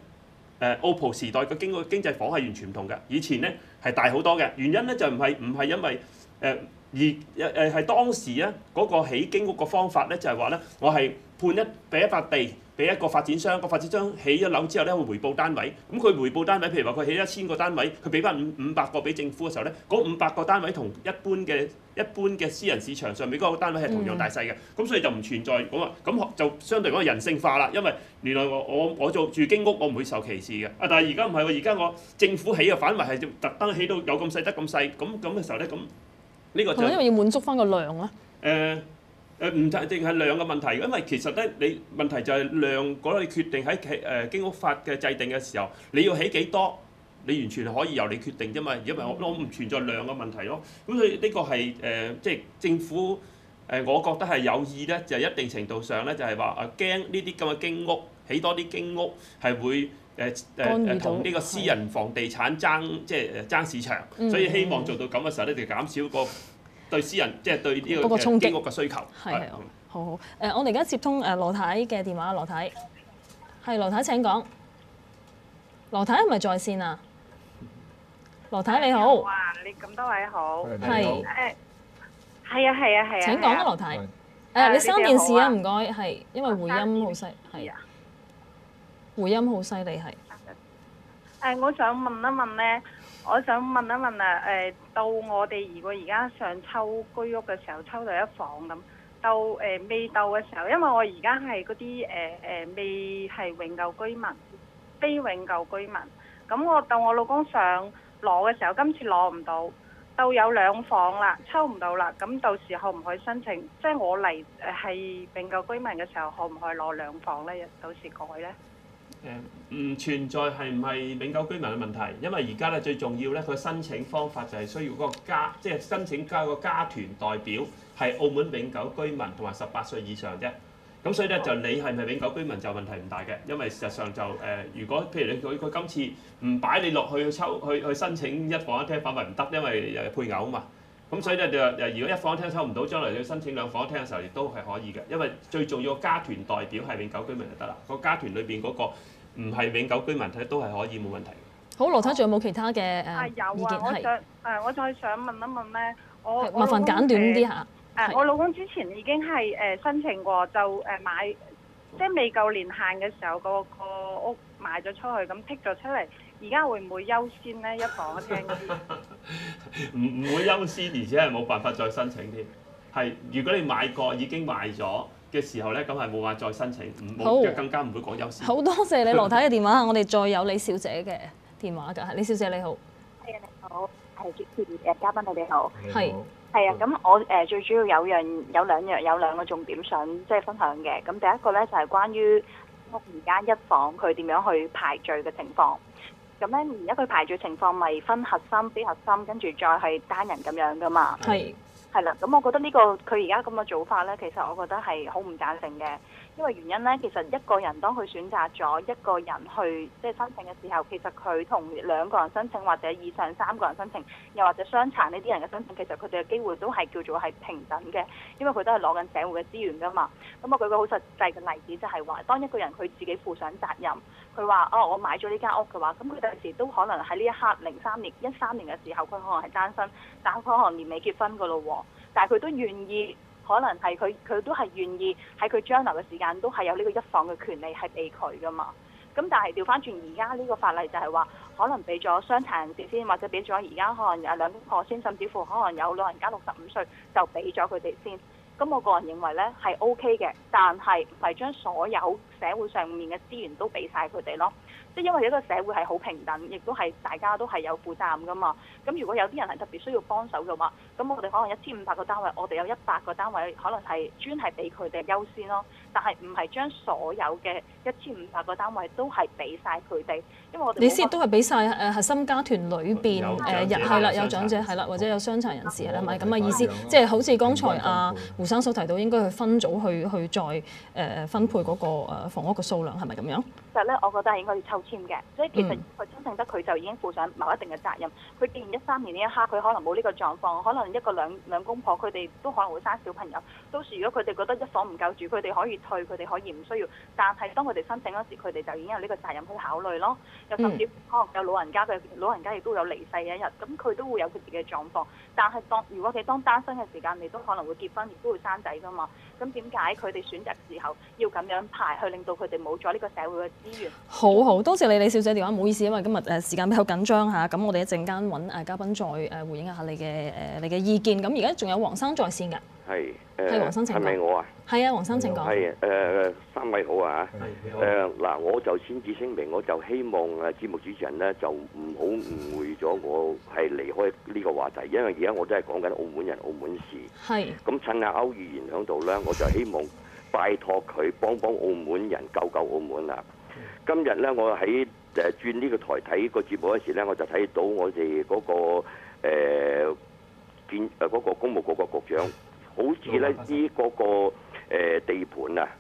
OPPO 時代嘅經濟房係完全唔同嘅。以前咧係大好多嘅，原因咧就唔係因為而係當時咧嗰個起經屋個方法咧就係話咧我係俾一塊地俾一個發展商，個發展商起咗樓之後咧會回報單位，咁佢回報單位，譬如話佢起1000個單位，佢俾翻500個俾政府嘅時候咧，嗰500個單位同一般嘅私人市場上面嗰個單位係同樣大細嘅，咁所以就唔存在咁就相對講人性化啦，因為原來我做住經屋我唔會受歧視嘅，但係而家唔係喎，而家我政府起嘅反為係特登起到有咁細得咁細，咁嘅時候咧咁呢個就因為要滿足翻個量咧。 唔淨係量嘅問題，因為其實咧，你問題就係量嗰個決定喺經屋法嘅制定嘅時候，你要起幾多，你完全係可以由你決定啫嘛。因為我唔存在量嘅問題咯。咁所以呢個係即係政府我覺得係有意咧，就係一定程度上咧，就係話驚呢啲咁嘅經屋起多啲經屋係會同呢個私人房地產爭市場，所以希望做到咁嘅時候咧，就減少個對私人對呢個經屋嘅需求。 係好好。我哋而家接通羅太嘅電話，羅太係羅太請講。羅太係咪在線啊？羅太你好。 哇！你咁多位好。 係。 係啊。 請講啊，羅太。你閂電視啊，唔該。係因為回音好犀，係。回音好犀利係。 我想問一問咧，到我哋如果而家想抽居屋嘅時候，抽到一房咁，到未到嘅時候，因為我而家係嗰啲未係永久居民，非永久居民，咁我到我老公想攞嘅時候，今次攞唔到，到有2房啦，抽唔到啦，咁到時可唔可以申請？即係我嚟係永久居民嘅時候，可唔可以攞2房咧？到時改咧？ 唔存在係唔係永久居民嘅問題，因為而家咧最重要咧，佢申請方法就係需要嗰個即係申請加個家團代表係澳門永久居民同埋18歲以上啫。咁所以咧就你係咪永久居民就問題唔大嘅，因為事實上就如果譬如佢今次唔擺你落去去申請一房一廳反為唔得，因為配偶啊嘛。咁所以咧如果一房一廳抽唔到，將來你要申請2房一廳嘅時候，亦都係可以嘅，因為最重要個家團代表係永久居民就得啦。個家團裏邊嗰個唔係永久居民都係可以冇問題。 好，羅太仲有冇其他嘅意見？ 我再想問一問咧， 麻煩簡短啲嚇。 我老公之前已經係申請過，就買，即係未夠年限嘅時候，個屋賣咗出去，咁剔咗出嚟，而家會唔會優先咧？一房一廳嗰啲？ 唔會優先，而且係冇辦法再申請添。係，如果你買過已經賣咗嘅時候咧，咁係冇話再申請，更加唔會講優先。 好多謝你羅太嘅電話，我哋再有李小姐嘅電話㗎。李小姐你好。 係啊，你好，係主持嘉賓，你哋好。 係。 係啊，咁我最主要有兩個重點想即係分享嘅。咁第一個咧就係關於屋而家一房佢點樣去排序嘅情況。咁咧而家佢排序情況咪分核心、非核心，跟住再係單人咁樣噶嘛。 係。 係啦，咁我覺得呢個佢而家咁嘅做法咧，其實我覺得係好唔贊成嘅。因為原因咧，其實一個人當佢選擇咗一個人去即係申請嘅時候，其實佢同2個人申請或者以上3個人申請，又或者傷殘呢啲人嘅申請，其實佢哋嘅機會都係叫做係平等嘅，因為佢都係攞緊社會嘅資源㗎嘛。咁我舉個好實際嘅例子就係話，當一個人佢自己負上責任，佢話我買咗呢間屋嘅話，咁佢第時都可能喺呢一刻13年嘅時候，佢可能係單身，但佢可能年尾結婚㗎咯喎，但係佢都願意。可能係佢都係願意喺佢將來嘅時間都係有呢個一房嘅權利係俾佢噶嘛。咁但係調翻轉而家呢個法例就係話，可能俾咗傷殘人士先，或者俾咗而家可能有2公婆先，甚至乎可能有老人家65歲就俾咗佢哋先。咁我個人認為呢係 OK 嘅，但係唔係將所有社會上面嘅資源都俾晒佢哋咯。即係因為一個社會係好平等，亦都係大家都係有負責任噶嘛。咁如果有啲人係特別需要幫手嘅話，咁我哋可能1500個單位，我哋有100個單位，可能係專係俾佢哋優先咯。但係唔係將所有嘅1500個單位都係俾晒佢哋，因為我哋你先都係俾晒核心家團裏邊係啦，有長者係啦，或者有傷殘人士係啦，咪咁嘅意思。即係好似剛才胡生所提到，應該去分組去再分配嗰個房屋嘅數量，係咪咁樣？ 其實咧，我覺得係應該要抽籤嘅，所以其實佢申請得佢就已經負上某一定嘅責任。佢既然13年呢一刻佢可能冇呢個狀況，可能一個兩公婆佢哋都可能會生小朋友。到時如果佢哋覺得一房唔夠住，佢哋可以退，佢哋可以唔需要。但係當佢哋申請嗰時，佢哋就已經有呢個責任去考慮咯。又甚至可能有老人家亦都有離世嘅一日，咁佢都會有佢自己嘅狀況。但係如果你當單身嘅時間，你都可能會結婚，亦都會生仔㗎嘛。咁點解佢哋選擇時候要咁樣排，去令到佢哋冇咗呢個社會嘅資源？ 好多謝你李小姐電話，唔好意思，因為今日時間比較緊張嚇，咁我哋一陣間揾嘉賓再回應一下你嘅意見。咁而家仲有黃生在線㗎。係黃生請講。 係咪我啊？係啊，黃生請講。 係3位好啊嗱，我就先至聲明，我就希望節目主持人咧就唔好誤會咗我係離開呢個話題，因為而家我都係講緊澳門人、澳門事。 係。咁趁下歐議員喺度咧，我就希望拜託佢幫澳門人救澳門啊！今日咧，我喺轉呢個台睇個節目嗰時咧，我就睇到我哋嗰個嗰個公務局個局長，好似咧呢嗰個地盤啊，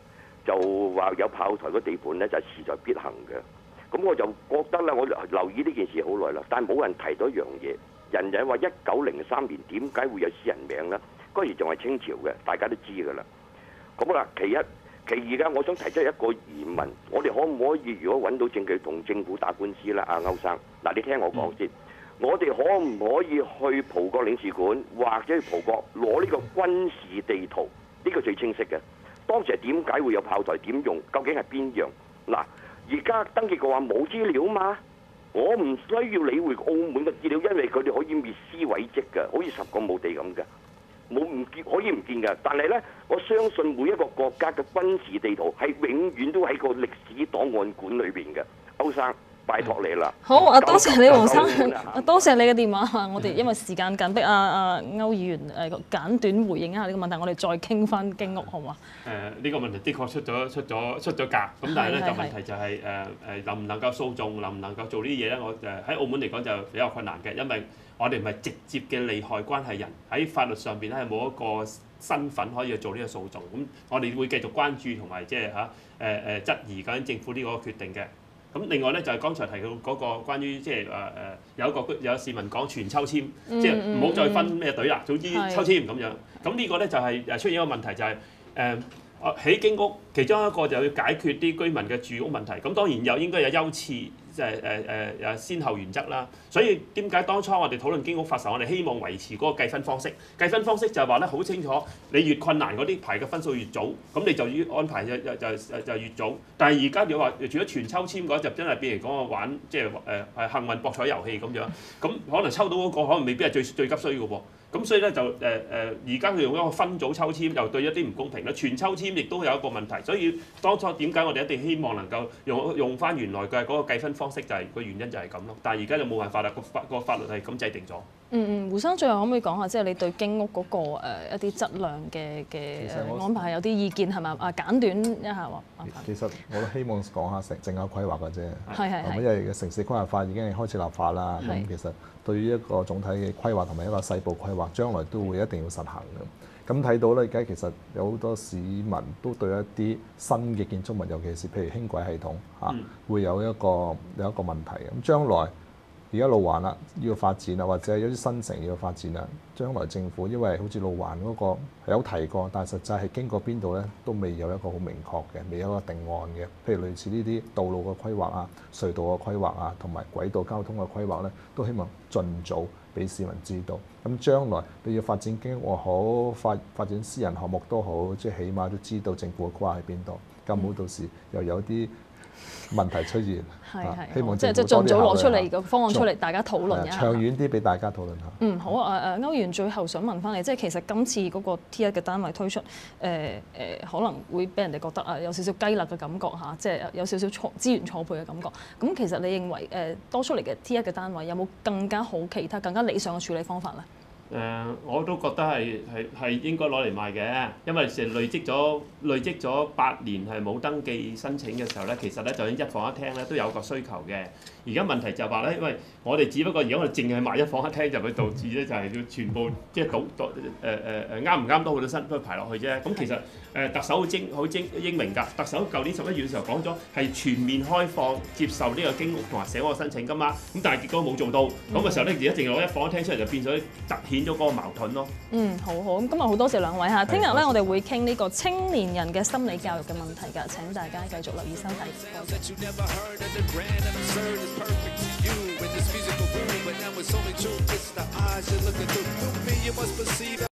就話有炮台嗰地盤咧，就係勢在必行嘅。咁我就覺得咧，我留意呢件事好耐啦，但係冇人提到一樣嘢。人哋話1903年點解會有私人名咧？嗰時仲係清朝嘅，大家都知㗎啦。咁啦，其一。其二嘅，我想提出一個疑問，我哋可唔可以如果揾到證據同政府打官司啦？阿歐生，嗱你聽我講先，我哋可唔可以去葡國領事館或者去葡國攞呢個軍事地圖？呢個最清晰嘅。當時係點解會有炮台？點用？究竟係邊樣？嗱，而家登記嘅話冇資料嘛，我唔需要理會澳門嘅資料，因為佢哋可以滅屍毀跡嘅，好似十個墓地咁嘅。冇唔見可以唔見嘅，但係呢，我相信每一個國家嘅軍事地圖係永遠都喺個歷史檔案館裏邊嘅。歐生，拜託你啦。 好啊，多謝你黃生，多謝你嘅電話。我哋因為時間緊迫，歐議員簡短回應一下呢個問題，我哋再傾翻經屋好嘛？ 呢個問題的確出咗格，咁但係咧就問題就係能唔能夠訴訟，能唔能夠做呢啲嘢咧？我喺澳門嚟講就比較困難嘅，因為我哋唔係直接嘅利害關係人，喺法律上邊咧係冇一個身份可以去做呢個訴訟。咁我哋會繼續關注同埋即係質疑緊政府呢個決定嘅。咁另外咧就係剛才提到嗰個關於即係有市民講全抽籤，即係唔好再分咩隊啦，總之抽籤咁樣。咁呢個咧就係出現一個問題就係起經屋，其中一個就要解決啲居民嘅住屋問題。咁當然應該有優次，即係先後原則啦。所以點解當初我哋討論經屋法時，我哋希望維持嗰個計分方式。計分方式就係話咧好清楚，你越困難嗰啲排嘅分數越早，咁你就要安排就越早。但係而家你話除咗全抽籤嘅話，就真係變嚟講玩即係幸運博彩遊戲咁樣。咁可能抽到嗰個可能未必係最急需嘅喎。咁所以咧就而家佢用一個分組抽籤，又對一啲唔公平啦。全抽籤亦都有一個問題，所以當初點解我哋一定希望能夠用翻原來嘅嗰個計分方式，就係個原因就係咁咯。但係而家就冇辦法啦，個法律係咁制定咗。胡生最後可唔可以講下，即係你對經屋嗰個一啲質量嘅安排有啲意見係咪？簡短一下喎。 其實我都希望講下城鄉規劃嘅啫。 係因為城市規劃法已經係開始立法啦。咁其實對於一個總體嘅規劃同埋一個細部規劃，將來都會一定要實行嘅。咁睇到咧，而家其實有好多市民都對一啲新嘅建築物，尤其是譬如輕軌系統會有一個問題。咁將來而家路環啦要發展啦，或者有啲新城要發展啦，將來政府因為好似路環嗰個有提過，但係實際係經過邊度咧都未有一個好明確嘅，未有一個定案嘅。譬如類似呢啲道路嘅規劃啊、隧道嘅規劃啊，同埋軌道交通嘅規劃咧，都希望盡早俾市民知道。咁將來你要發展經屋好，發展私人項目都好，即係起碼都知道政府嘅規劃喺邊度，咁好到時又有啲問題出現。希望即係盡早攞出嚟個方案出嚟，大家討論一下。 長遠啲俾大家討論下。 好啊！歐議員最後想問翻你，即係其實今次嗰個 T1 嘅單位推出，可能會俾人哋覺得有少少雞肋嘅感覺嚇，即係有少少資源錯配嘅感覺。咁其實你認為多出嚟嘅 T1 嘅單位有冇更加好、其他更加理想嘅處理方法咧？ 我都覺得係應該攞嚟賣嘅，因為成累積咗8年係冇登記申請嘅時候咧，其實咧就算一房一廳咧都有個需求嘅。而家問題就係話咧，因為我哋只不過而家我哋淨係賣一房一廳，就會導致咧就係要全部即係啱唔啱都好多新都排落去啫。咁其實特首好英明㗎，特首舊年11月嘅時候講咗係全面開放接受呢個經屋同埋社屋嘅申請㗎嘛。咁但係結果冇做到，咁嘅時候咧而家淨係攞一房一廳出嚟就變咗突顯咗嗰個矛盾咯。好，咁今日好多謝兩位嚇。聽日咧我哋會傾呢個青年人嘅心理教育嘅問題㗎，請大家繼續留意收睇。Perfect to you in this musical room, but now it's only true. It's the eyes you're looking through. Me, you must perceive.